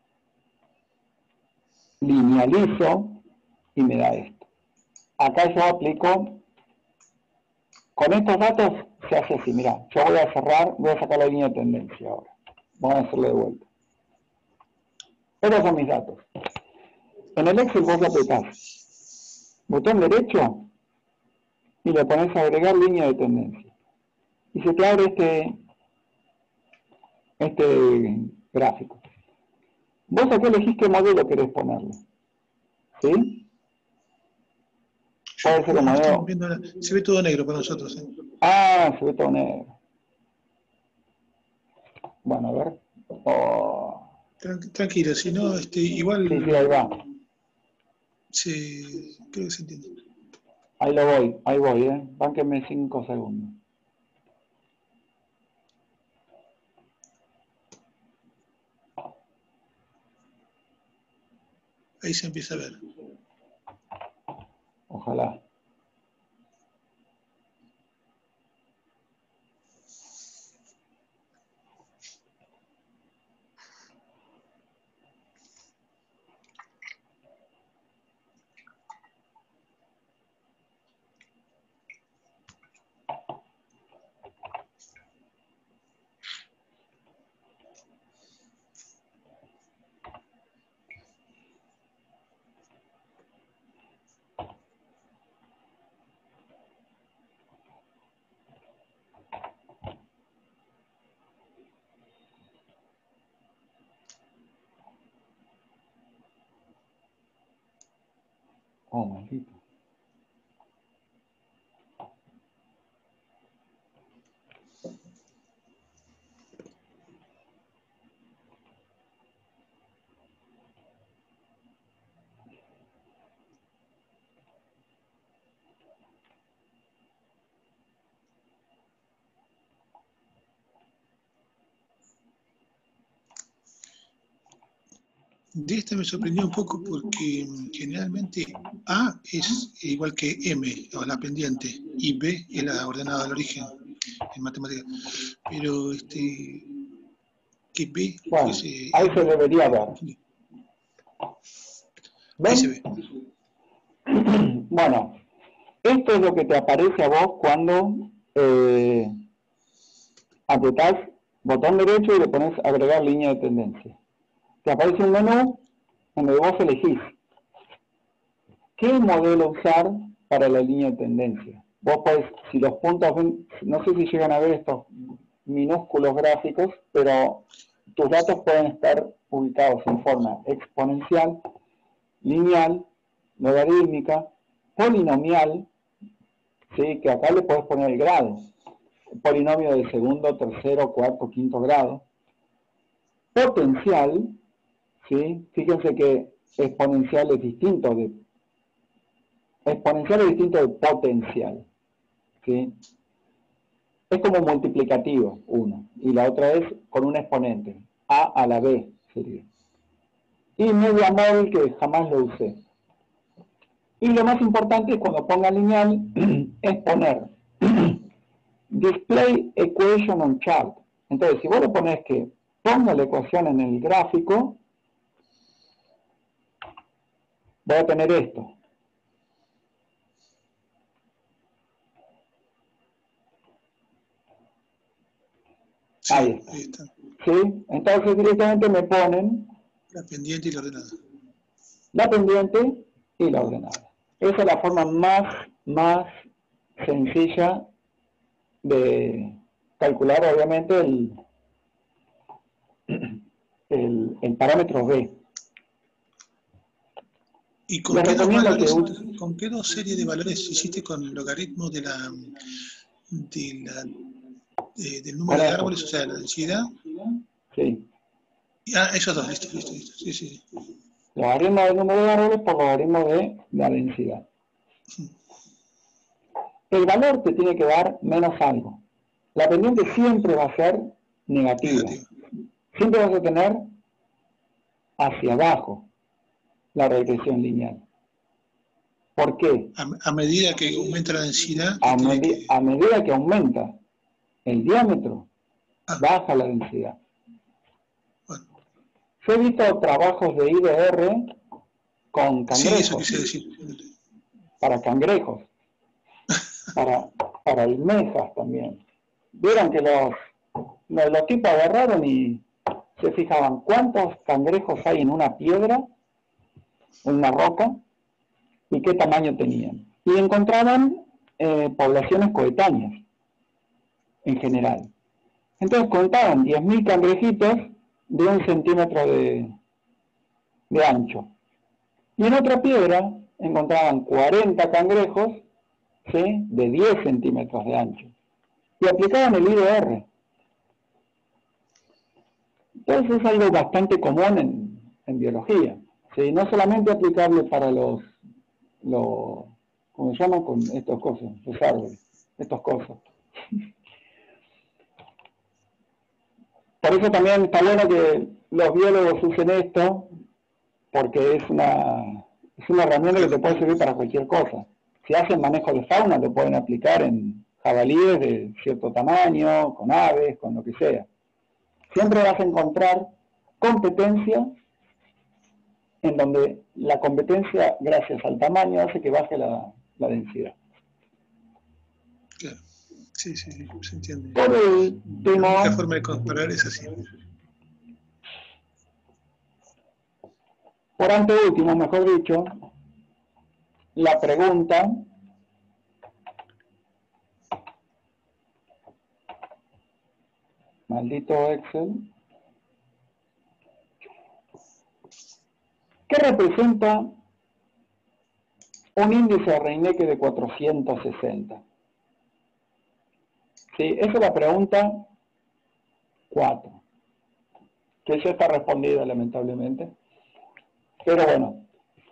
linealizo y me da esto. Acá yo aplico, con estos datos se hace así, mira, yo voy a cerrar, voy a sacar la línea de tendencia ahora. Vamos a hacerlo de vuelta. Estos son mis datos. En el Excel vos aplicás botón derecho y le pones a agregar línea de tendencia. Y se te abre este gráfico. Vos aquí elegís qué modelo querés ponerle. ¿Sí? Puede ser un No estamos modelo. viendo nada. Se ve todo negro para nosotros. Se ve todo negro. Bueno, a ver. Tranquilo, si no, igual. Sí, ahí va. Creo que se entiende. Ahí voy, Bánquenme 5 segundos. Ahí se empieza a ver. Ojalá. Oh, maldito. De esta me sorprendió un poco porque generalmente A es igual que M, o la pendiente, y B es la ordenada del origen en matemáticas. Pero que B Bueno, fuese ahí se M. debería ver. Ahí se ¿Ven? ve. Bueno, esto es lo que te aparece a vos cuando apretás botón derecho y le pones agregar línea de tendencia. Te aparece un menú donde vos elegís qué modelo usar para la línea de tendencia. Vos podés, si los puntos, no sé si llegan a ver estos minúsculos gráficos, pero tus datos pueden estar ubicados en forma exponencial, lineal, logarítmica, polinomial, ¿sí? Que acá le podés poner el grado, polinomio de segundo, tercero, cuarto, quinto grado, potencial, ¿sí? Fíjense que exponencial es distinto de potencial, ¿sí? Es como multiplicativo uno, y la otra es con un exponente, a a la b sería. Y media móvil, que jamás lo usé. Y lo más importante es cuando ponga lineal, es poner display equation on chart. Entonces, si vos le pones que ponga la ecuación en el gráfico, voy a tener esto. Sí, Ahí está. ahí está. ¿Sí? Entonces directamente me ponen La pendiente y la ordenada. la pendiente y la ordenada. Esa es la forma más sencilla de calcular, obviamente, el parámetro B. ¿Y con Les qué dos recomiendo que valores, usen... con qué dos series de valores hiciste con el logaritmo del número de Con árboles, o esto. sea, la densidad? Sí. Esos dos, listo. Sí, sí. Logaritmo del número de árboles por logaritmo de la densidad. El valor te tiene que dar menos algo. La pendiente siempre va a ser negativa. Negativo. Siempre vas a tener hacia abajo la regresión lineal. ¿Por qué? A medida que aumenta la densidad, A medida que aumenta el diámetro, baja la densidad. Bueno. Yo he visto trabajos de IDR con cangrejos. Sí, eso quise decir. Para cangrejos. Para almejas también. Vieron que los tipos agarraron y se fijaban cuántos cangrejos hay en una piedra, en una roca, y qué tamaño tenían. Y encontraban poblaciones coetáneas, en general. Entonces contaban 10.000 cangrejitos de 1 centímetro de ancho. Y en otra piedra encontraban 40 cangrejos, ¿sí?, de 10 centímetros de ancho. Y aplicaban el IDR. Entonces es algo bastante común en biología. ¿Sí? No solamente aplicable para los ¿cómo se llaman? Con estas cosas, los árboles, estas cosas. Por eso también está bueno que los biólogos usen esto, porque es una herramienta que te puede servir para cualquier cosa. Si hacen manejo de fauna, lo pueden aplicar en jabalíes de cierto tamaño, con aves, con lo que sea. Siempre vas a encontrar competencia en donde la competencia, gracias al tamaño, hace que baje la densidad. Claro. Sí, se entiende. Por último, La única forma de comparar es así. Por anteúltimo, mejor dicho, la pregunta maldito Excel, ¿qué representa un índice de Reinecke de 460? Sí, esa es la pregunta 4, que ya está respondida lamentablemente. Pero bueno,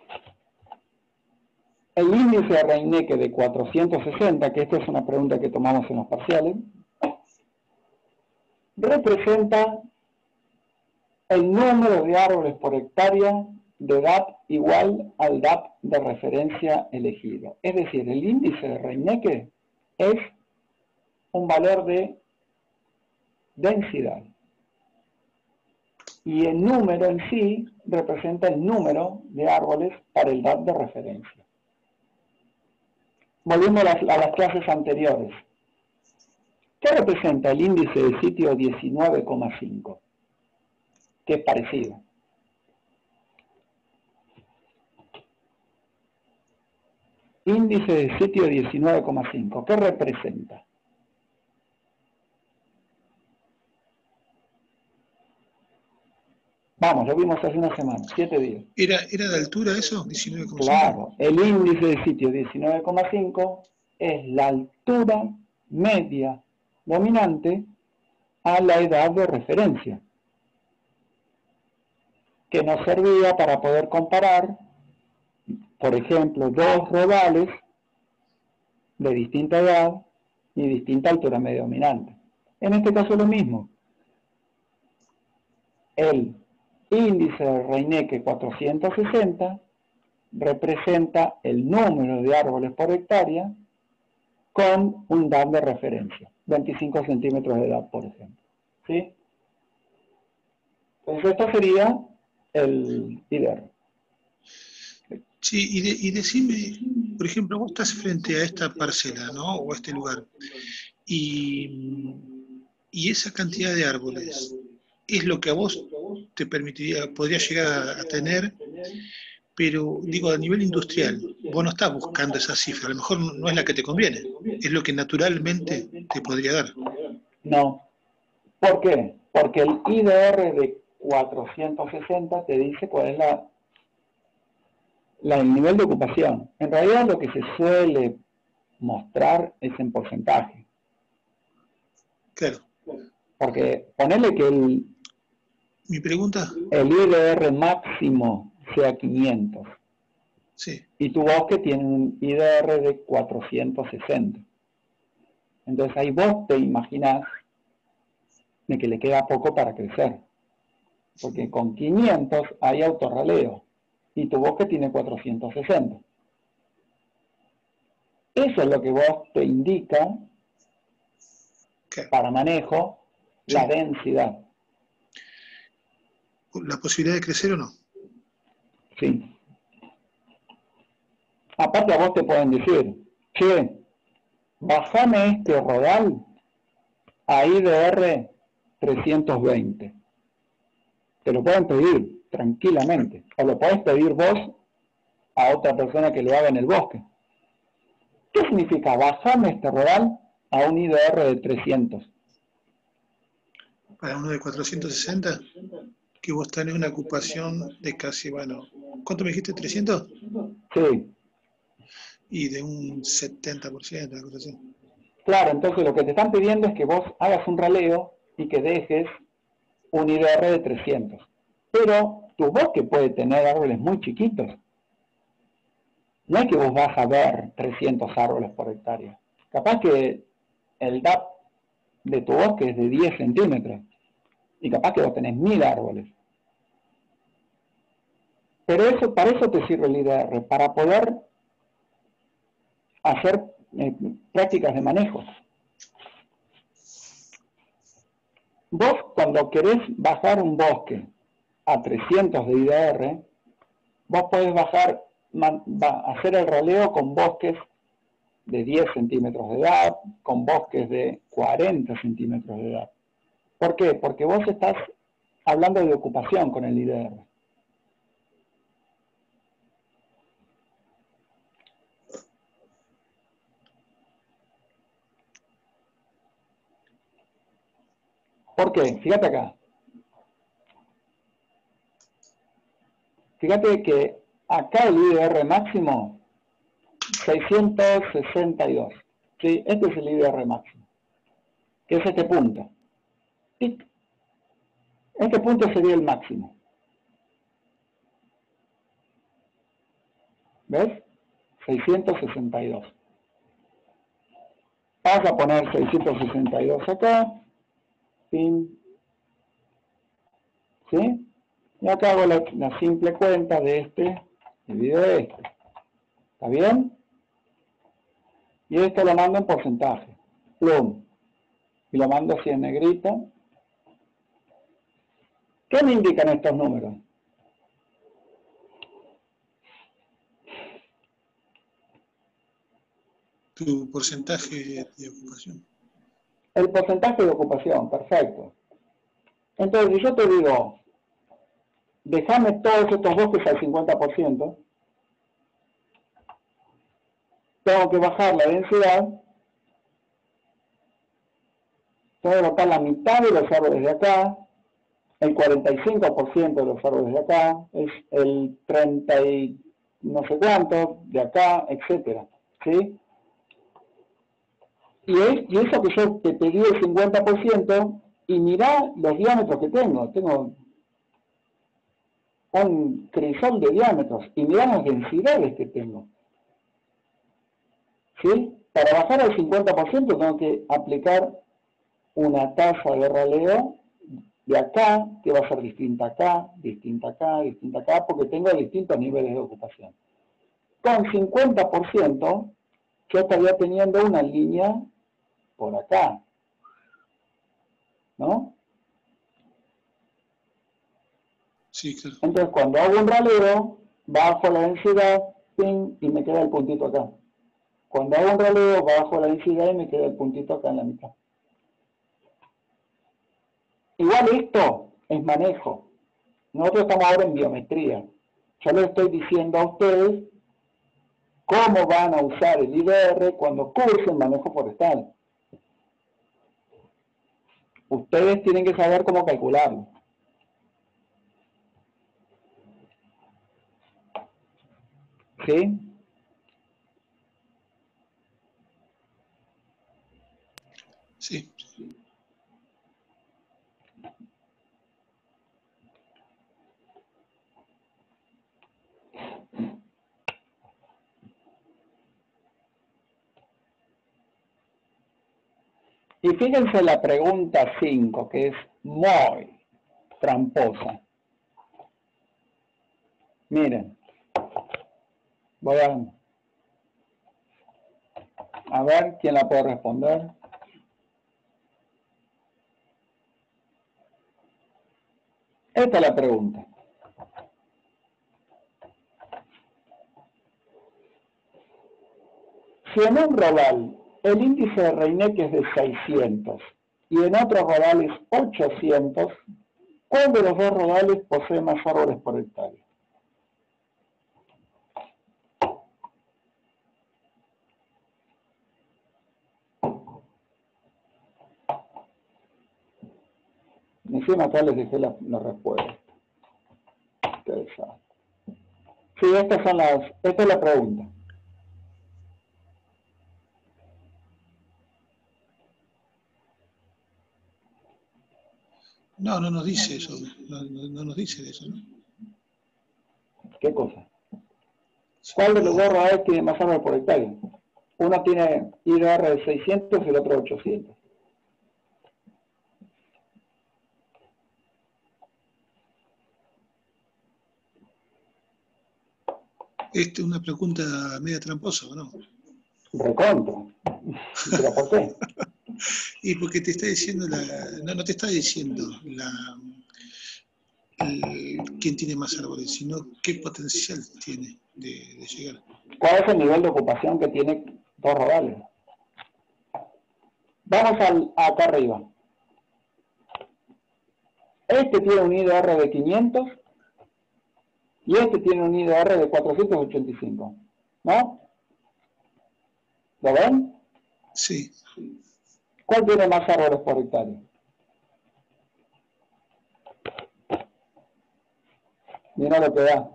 el índice de Reinecke de 460, que esta es una pregunta que tomamos en los parciales, representa el número de árboles por hectárea de DAP igual al DAP de referencia elegido. Es decir, el índice de Reinecke es un valor de densidad. Y el número en sí representa el número de árboles para el DAP de referencia. Volviendo a las clases anteriores. ¿Qué representa el índice de sitio 19,5? Que es parecido. Índice de sitio 19,5. ¿Qué representa? Vamos, lo vimos hace una semana, 7 días. ¿Era de altura eso? 19,5. Claro, el índice de sitio 19,5 es la altura media dominante a la edad de referencia, que nos servía para poder comparar, por ejemplo, dos rodales de distinta edad y distinta altura media dominante. En este caso es lo mismo. El índice de Reinecke 460 representa el número de árboles por hectárea con un DAP de referencia, 25 centímetros de DAP, por ejemplo. ¿Sí? Entonces esto sería el IDR. Sí, y decime, por ejemplo, vos estás frente a esta parcela, ¿no? O a este lugar, y esa cantidad de árboles es lo que a vos te permitiría, podría llegar a tener, pero digo, a nivel industrial, vos no estás buscando esa cifra, a lo mejor no es la que te conviene, es lo que naturalmente te podría dar. No. ¿Por qué? Porque el IDR de 460 te dice cuál es el nivel de ocupación. En realidad lo que se suele mostrar es en porcentaje. Claro. Porque ponerle que Mi pregunta, el IDR máximo sea 500 sí, y tu bosque tiene un IDR de 460. Entonces ahí vos te imaginás de que le queda poco para crecer. Porque con 500 hay autorraleo y tu bosque tiene 460. Eso es lo que vos te indica claro, para manejo la densidad. ¿la posibilidad de crecer o no? Sí. Aparte a vos te pueden decir, che, bajame este rodal a IDR 320. Te lo pueden pedir tranquilamente. O lo podés pedir vos a otra persona que lo haga en el bosque. ¿Qué significa bajame este rodal a un IDR de 300? Para uno de 460, que vos tenés una ocupación de casi, bueno, ¿cuánto me dijiste? ¿300? Sí. Y de un 70%, algo así. Claro, entonces lo que te están pidiendo es que vos hagas un raleo y que dejes un IDR de 300. Pero tu bosque puede tener árboles muy chiquitos. No es que vos vas a ver 300 árboles por hectárea. Capaz que el DAP de tu bosque es de 10 centímetros. Y capaz que vos tenés 1000 árboles. Pero eso, para eso te sirve el IDR, para poder hacer prácticas de manejo. Vos cuando querés bajar un bosque a 300 de IDR, vos podés hacer el raleo con bosques de 10 centímetros de edad, con bosques de 40 centímetros de edad. ¿Por qué? Porque vos estás hablando de ocupación con el IDR. ¿Por qué? Fíjate acá. Fíjate que acá el IDR máximo, 662. ¿Sí? Este es el IDR máximo, que es este punto. ¡Tic! Este punto sería el máximo. ¿Ves? 662. Vas a poner 662 acá. Pin. ¿Sí? Y acá hago la simple cuenta de este dividido de este. ¿Está bien? Y esto lo mando en porcentaje. Plum. Y lo mando así en negrito. ¿Qué me indican estos números? Tu porcentaje de ocupación. El porcentaje de ocupación, perfecto. Entonces, si yo te digo, déjame todos estos bosques al 50%, tengo que bajar la densidad, tengo que botar la mitad de los árboles de acá, el 45% de los árboles de acá, es el 30 y no sé cuánto de acá, etcétera, ¿sí? Y eso que yo te pedí el 50%, y mirá los diámetros que tengo. Tengo un crisol de diámetros, y mirá las densidades que tengo. ¿Sí? Para bajar al 50% tengo que aplicar una tasa de raleo de acá, que va a ser distinta acá, distinta acá, distinta acá, porque tengo distintos niveles de ocupación. Con 50% yo estaría teniendo una línea por acá, ¿no? Sí, claro. Entonces cuando hago un raleo, bajo la densidad, ping, y me queda el puntito acá. Cuando hago un raleo, bajo la densidad y me queda el puntito acá en la mitad. Igual esto es manejo. Nosotros estamos ahora en biometría. Yo les estoy diciendo a ustedes cómo van a usar el IDR cuando cursen manejo forestal. Ustedes tienen que saber cómo calcularlo. ¿Sí? Sí. Y fíjense la pregunta 5, que es muy tramposa. Miren, voy a ver quién la puede responder. Esta es la pregunta. Si en un rodal el índice de Reineke es de 600 y en otro rodal es 800, ¿cuál de los dos rodales posee más árboles por hectárea? Encima acá les dejé la respuesta. Interesante. Sí, esta es la pregunta. No, no nos dice eso. No nos dice eso, ¿no? ¿Qué cosa? ¿Cuál de los dos rodales tiene más árboles por hectárea? Uno tiene IDR de 600 y el otro 800. Esta es una pregunta media tramposa, ¿o no? Recontra. ¿Pero por qué? Y porque te está diciendo no te está diciendo quién tiene más árboles, sino qué potencial tiene de llegar. ¿Cuál es el nivel de ocupación que tiene dos rodales? Vamos acá arriba. Este tiene un IDR de 500 y este tiene un IDR de 485. ¿No? ¿Lo ven? Sí. ¿Cuál tiene más árboles por hectárea? Mira lo que da.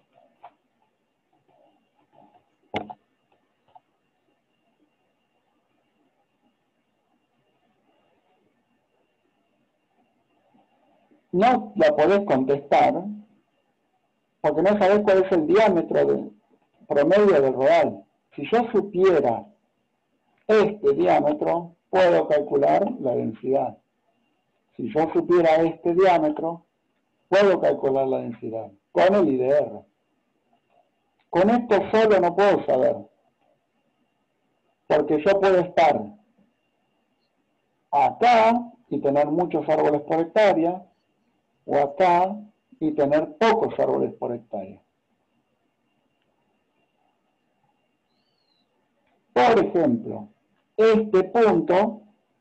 No la podés contestar porque no sabés cuál es el diámetro promedio del rodal. Si yo supiera este diámetro, puedo calcular la densidad. Si yo supiera este diámetro, puedo calcular la densidad con el IDR. Con esto solo no puedo saber, porque yo puedo estar acá y tener muchos árboles por hectárea, o acá y tener pocos árboles por hectárea. Por ejemplo, este punto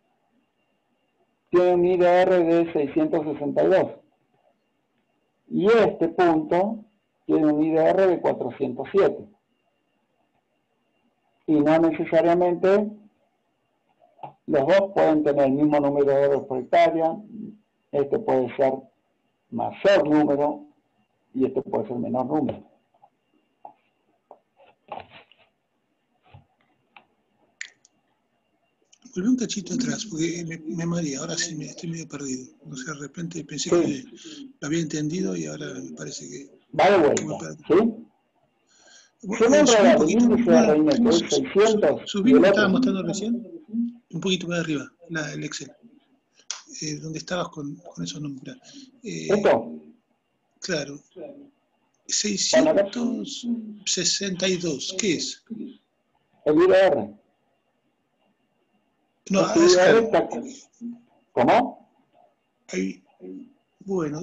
tiene un IDR de 662 y este punto tiene un IDR de 407. Y no necesariamente los dos pueden tener el mismo número de árboles por hectárea. Este puede ser mayor número y este puede ser menor número. Volví un cachito atrás, porque me mareé, ahora sí estoy medio perdido. No sé, de repente pensé Sí. que lo había entendido y ahora me parece que Va de me vuelta, perdí. ¿sí? Bueno, Yo me subí un el poquito índice de más, RINE, que es 600, subí y lo el que estaba otro. mostrando recién, un poquito más arriba, el Excel, donde estabas con esos números. ¿Esto? Claro, Bueno, acá 662, ¿qué es? el IDR. No, Este es IDR claro, está... ¿Cómo? ahí, bueno,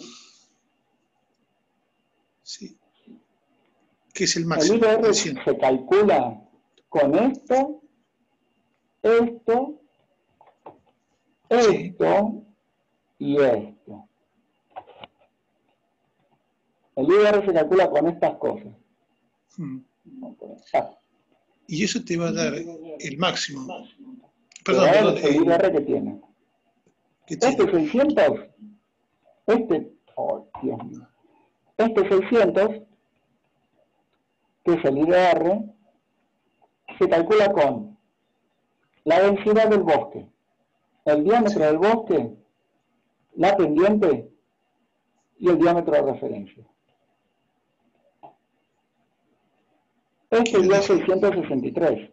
sí, ¿qué es el El máximo? IDR El 100. se calcula con esto, esto, Sí. esto y esto. El IDR se calcula con estas cosas. Mm. Ah, Y eso te va a dar el máximo. te va a Perdón, dar el IDR que tiene. que Este tiene. 600, oh, Dios mío. Este 600, que es el IDR, se calcula con la densidad del bosque, el diámetro del bosque, la pendiente y el diámetro de referencia. Este Quiere dio decir, 663.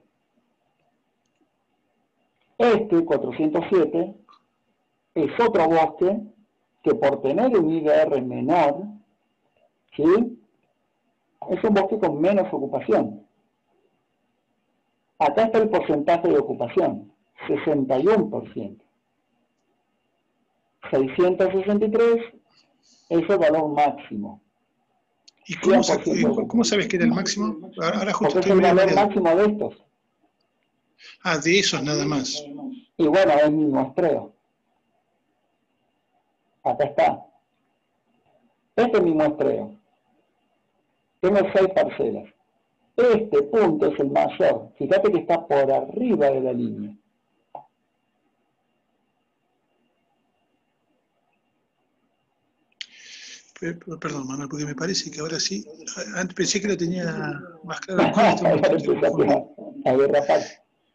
Este 407 es otro bosque que por tener un IDR menor, ¿sí?, es un bosque con menos ocupación. Acá está el porcentaje de ocupación, 61%. 663 es el valor máximo. ¿y cómo, 100% cómo sabes que era el máximo? Ahora justo porque es estoy el medio valor mareado. máximo de estos. Ah, de esos nada más. Y bueno, es mi muestreo. Acá está. Este es mi muestreo. Tengo 6 parcelas. Este punto es el mayor. Fíjate que está por arriba de la línea. Perdón, Manuel, porque me parece que ahora sí. Antes pensé que lo tenía más claro el código, estoy un poquito confundido. A derrapar.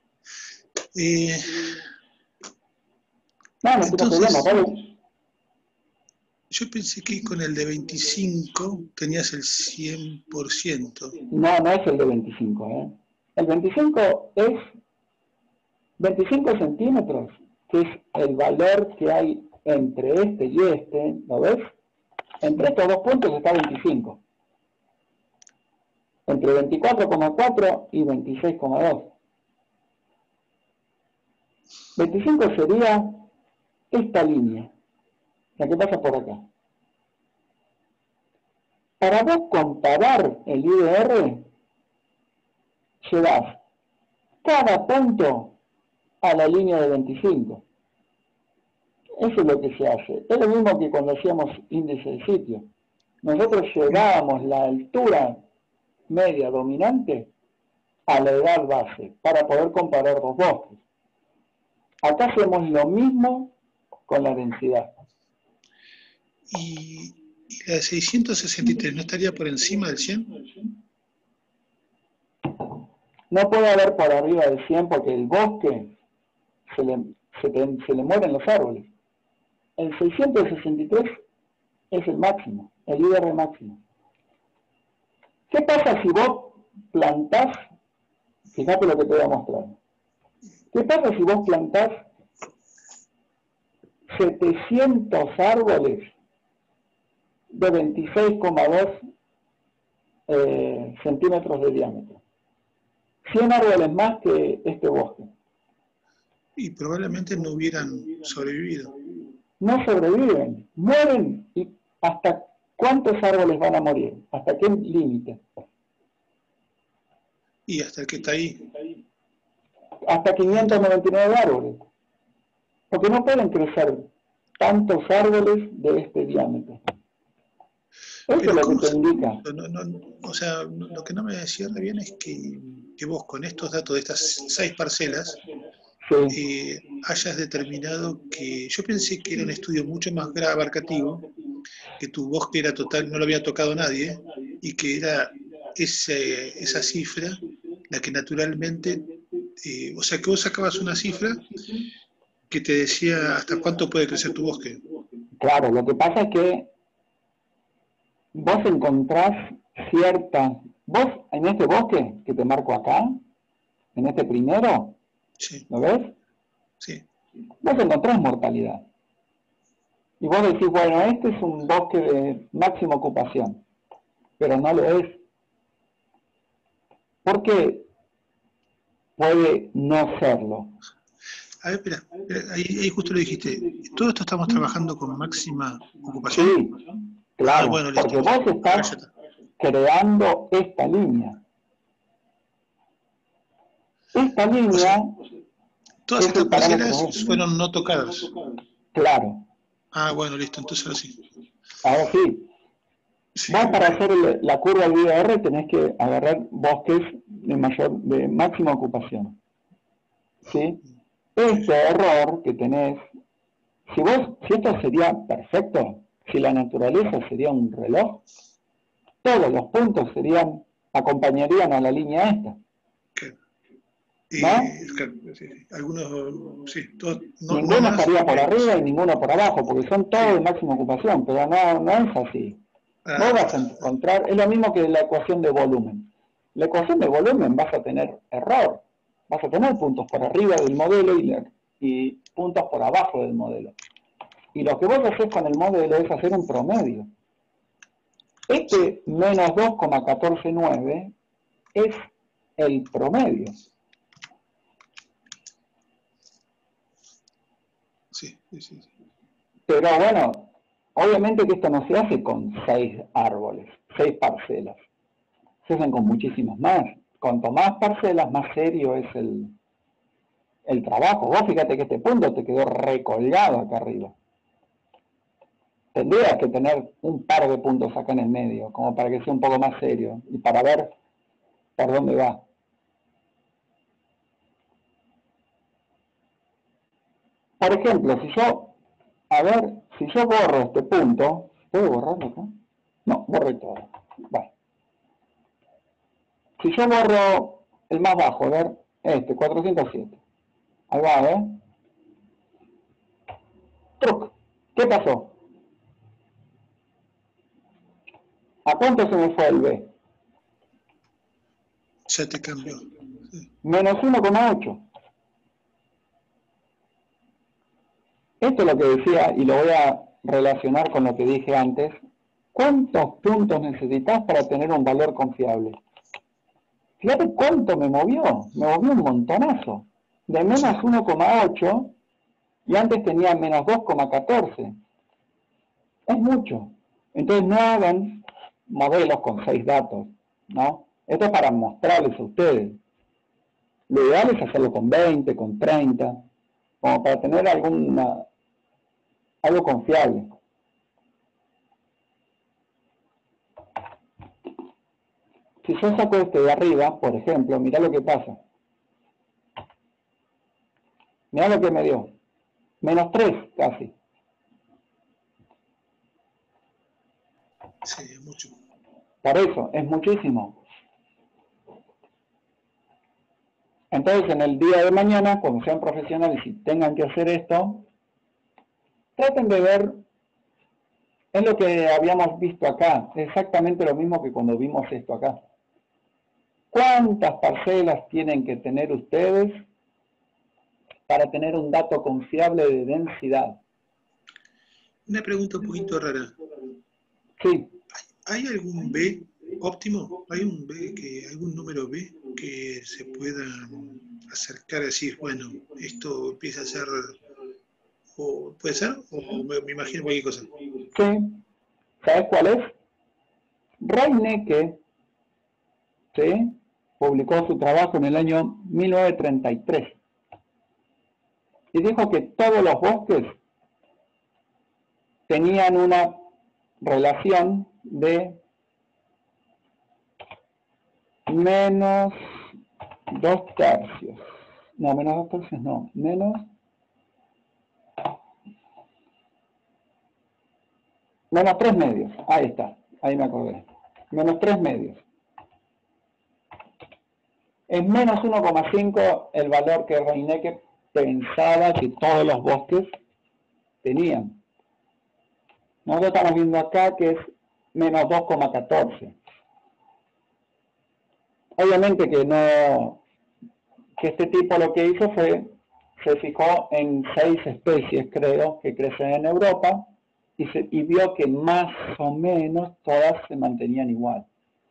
No, no tengo problema, Entonces, ¿vale? yo pensé que con el de 25 tenías el 100%. No, no es el de 25, ¿eh? El 25 es 25 centímetros, que es el valor que hay entre este y este, ¿lo ves? Entre estos dos puntos está 25. Entre 24,4 y 26,2. 25 sería esta línea, la que pasa por acá. Para vos comparar el IDR, llevas cada punto a la línea de 25. Eso es lo que se hace. Es lo mismo que cuando hacíamos índice de sitio. Nosotros llevábamos la altura media dominante a la edad base para poder comparar dos bosques. Acá hacemos lo mismo con la densidad. ¿Y la de 663 no estaría por encima del 100? No puede haber por arriba del 100 porque el bosque se le mueren los árboles. El 663 es el máximo, el IDR máximo. ¿Qué pasa si vos plantás? Fíjate lo que te voy a mostrar. ¿Qué pasa si vos plantás 700 árboles de 26,2 centímetros de diámetro. 100 árboles más que este bosque. Y probablemente no hubieran sobrevivido. No sobreviven, mueren. ¿Y hasta cuántos árboles van a morir? ¿Hasta qué límite? Y hasta el que está ahí. Hasta 599 árboles. Porque no pueden crecer tantos árboles de este diámetro. Eso Pero es lo ¿cómo que te se- indica. o sea, lo que no me cierra bien es que vos con estos datos de estas 6 parcelas Sí, hayas determinado que yo pensé que era un estudio mucho más abarcativo, que tu bosque era total, no lo había tocado nadie, y que era esa cifra la que naturalmente, o sea, que vos sacabas una cifra que te decía hasta cuánto puede crecer tu bosque. claro, lo que pasa es que vos encontrás vos en este bosque que te marco acá, en este primero, Sí, ¿lo ves? sí. Vos encontrás mortalidad. Y vos decís, bueno, este es un bosque de máxima ocupación, pero no lo es. ¿Por qué puede no serlo? A ver, espera, ahí justo lo dijiste. ¿Todo esto estamos trabajando con máxima ocupación? Sí, Ah, claro, bueno, listo. porque vos Ahora ya estás está. creando esta línea. Esta O sea, línea todas es estas el parámetro parcelas fueron no tocadas. claro. Ah, bueno, listo, entonces ahora sí. Ahora sí, Sí, vos para bien. hacer la curva del IDR tenés que agarrar bosques de máxima ocupación. ¿Sí? Sí, Este error que tenés, si esto sería perfecto, si la naturaleza sería un reloj, todos los puntos acompañarían a la línea esta, claro. ¿no? Claro, sí, sí. Algunos, sí, todos, no Ninguno más, estaría por arriba y menos. ninguno por abajo, porque son todos Sí. de máxima ocupación, pero no es así. Ah, Vos ahí vas a está. encontrar, es lo mismo que la ecuación de volumen. La ecuación de volumen vas a tener error, vas a tener puntos por arriba del modelo y puntos por abajo del modelo. Y lo que vos haces con el modelo es hacer un promedio. Sí, Este menos 2,149 es el promedio. sí, sí, sí. Pero bueno, obviamente que esto no se hace con 6 árboles, 6 parcelas. Se hacen con muchísimas más. Cuanto más parcelas, más serio es el trabajo. Vos fíjate que este punto te quedó recolgado acá arriba. Tendrías que tener un par de puntos acá en el medio, como para que sea un poco más serio y para ver por dónde va. Por ejemplo, si yo borro este punto, ¿puedo borrarlo acá? No, borré todo. Vale. Si yo borro el más bajo, a ver, 407. Ahí va, ¿eh? Truc. ¿Qué pasó? ¿A cuánto se me fue el B? Ya te cambió. Sí. Menos 1,8. Esto es lo que decía, y lo voy a relacionar con lo que dije antes. ¿Cuántos puntos necesitas para tener un valor confiable? Fíjate cuánto me movió un montonazo. De menos Sí. 1,8 y antes tenía menos 2,14. Es mucho. Entonces no hagan modelos con 6 datos, ¿no? Esto es para mostrarles a ustedes. Lo ideal es hacerlo con 20, con 30, como para tener algo confiable. Si yo saco este de arriba, por ejemplo, mirá lo que pasa. Mirá lo que me dio. Menos 3 casi. Sí, es mucho. Por eso, es muchísimo. Entonces, en el día de mañana, cuando sean profesionales y tengan que hacer esto, traten de ver, es lo que habíamos visto acá, exactamente lo mismo que cuando vimos esto acá. ¿Cuántas parcelas tienen que tener ustedes para tener un dato confiable de densidad? Una pregunta un poquito rara. Sí, ¿Hay algún B óptimo? ¿Hay algún número B que se pueda acercar a decir, bueno, esto empieza a ser, o puede ser, o me imagino cualquier cosa? sí. ¿Sabes cuál es? Reineke, ¿sí? Publicó su trabajo en el año 1933 y dijo que todos los bosques tenían una relación de menos 2/3. No, menos 2/3 no, menos 3/2. Ahí está, ahí me acordé. Menos 3/2. Es menos 1,5 el valor que Reineke pensaba que todos los bosques tenían. Nosotros estamos viendo acá que es menos 2,14. Obviamente que este tipo lo que hizo fue, se fijó en 6 especies, creo, que crecen en Europa y vio que más o menos todas se mantenían igual.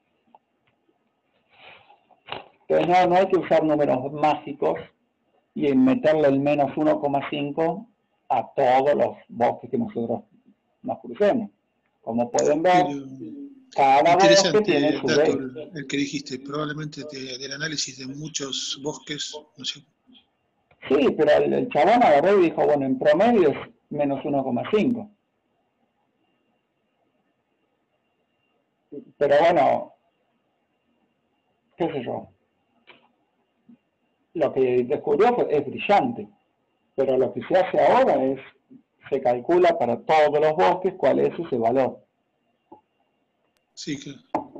Entonces no hay que usar números mágicos y meterle el menos 1,5 a todos los bosques que nosotros nos crucemos. Como pueden ver, Pero cada bosque tiene interesante su dato ley. el que dijiste, probablemente del análisis de muchos bosques, no sé. Sí, pero el chabón agarró y dijo, bueno, en promedio es menos 1,5. Pero bueno, qué sé yo. Lo que descubrió es brillante. Pero lo que se hace ahora es, se calcula para todos los bosques cuál es ese valor. Sí, claro.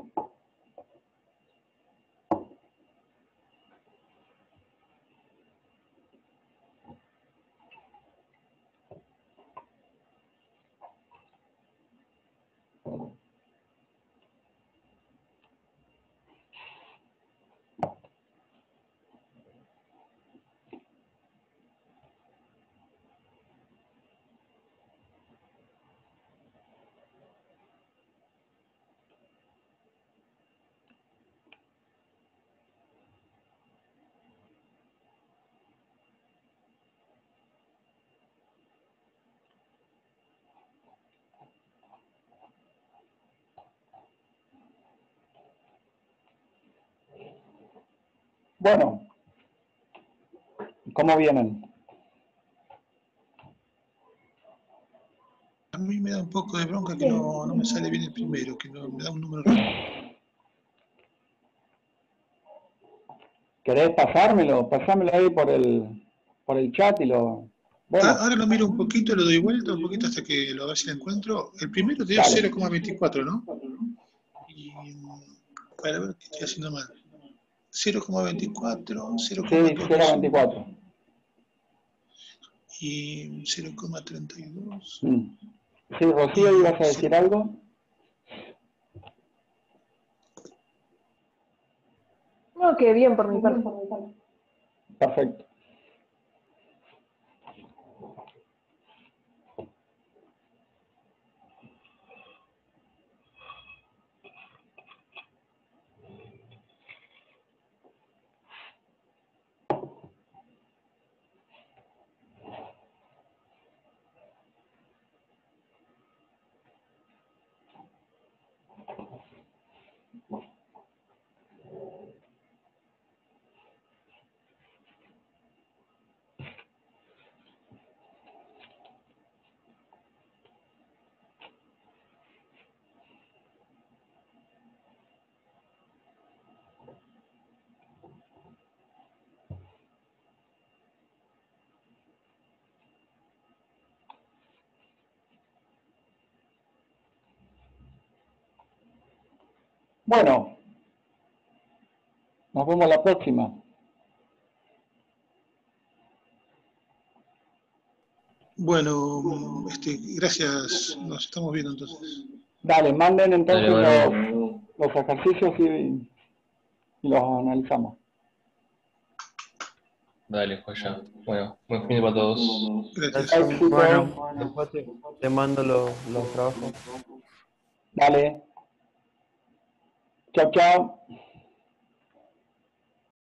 Bueno, ¿cómo vienen? A mí me da un poco de bronca que no me sale bien el primero, que no me da un número raro. ¿Querés pasármelo? Pasármelo ahí por el chat y lo... Bueno, Ahora lo miro un poquito, lo doy vuelta un poquito hasta que lo vaya encuentro. El primero te dio dale. 0,24, ¿no? Y para ver qué estoy haciendo mal. 0,24, Sí, 0,25 0,24. y 0,32 Sí, Rocío, y ¿ibas a decir algo? No, que bien por mi parte. Perfecto. Bueno, nos vemos la próxima. bueno, gracias, nos estamos viendo entonces. Dale, manden entonces Dale, Manu. los ejercicios y los analizamos. Dale, joya. Bueno, buen fin de para todos. Gracias. Gracias, Éxito. bueno, después te mando los trabajos. Dale. Chao, chao.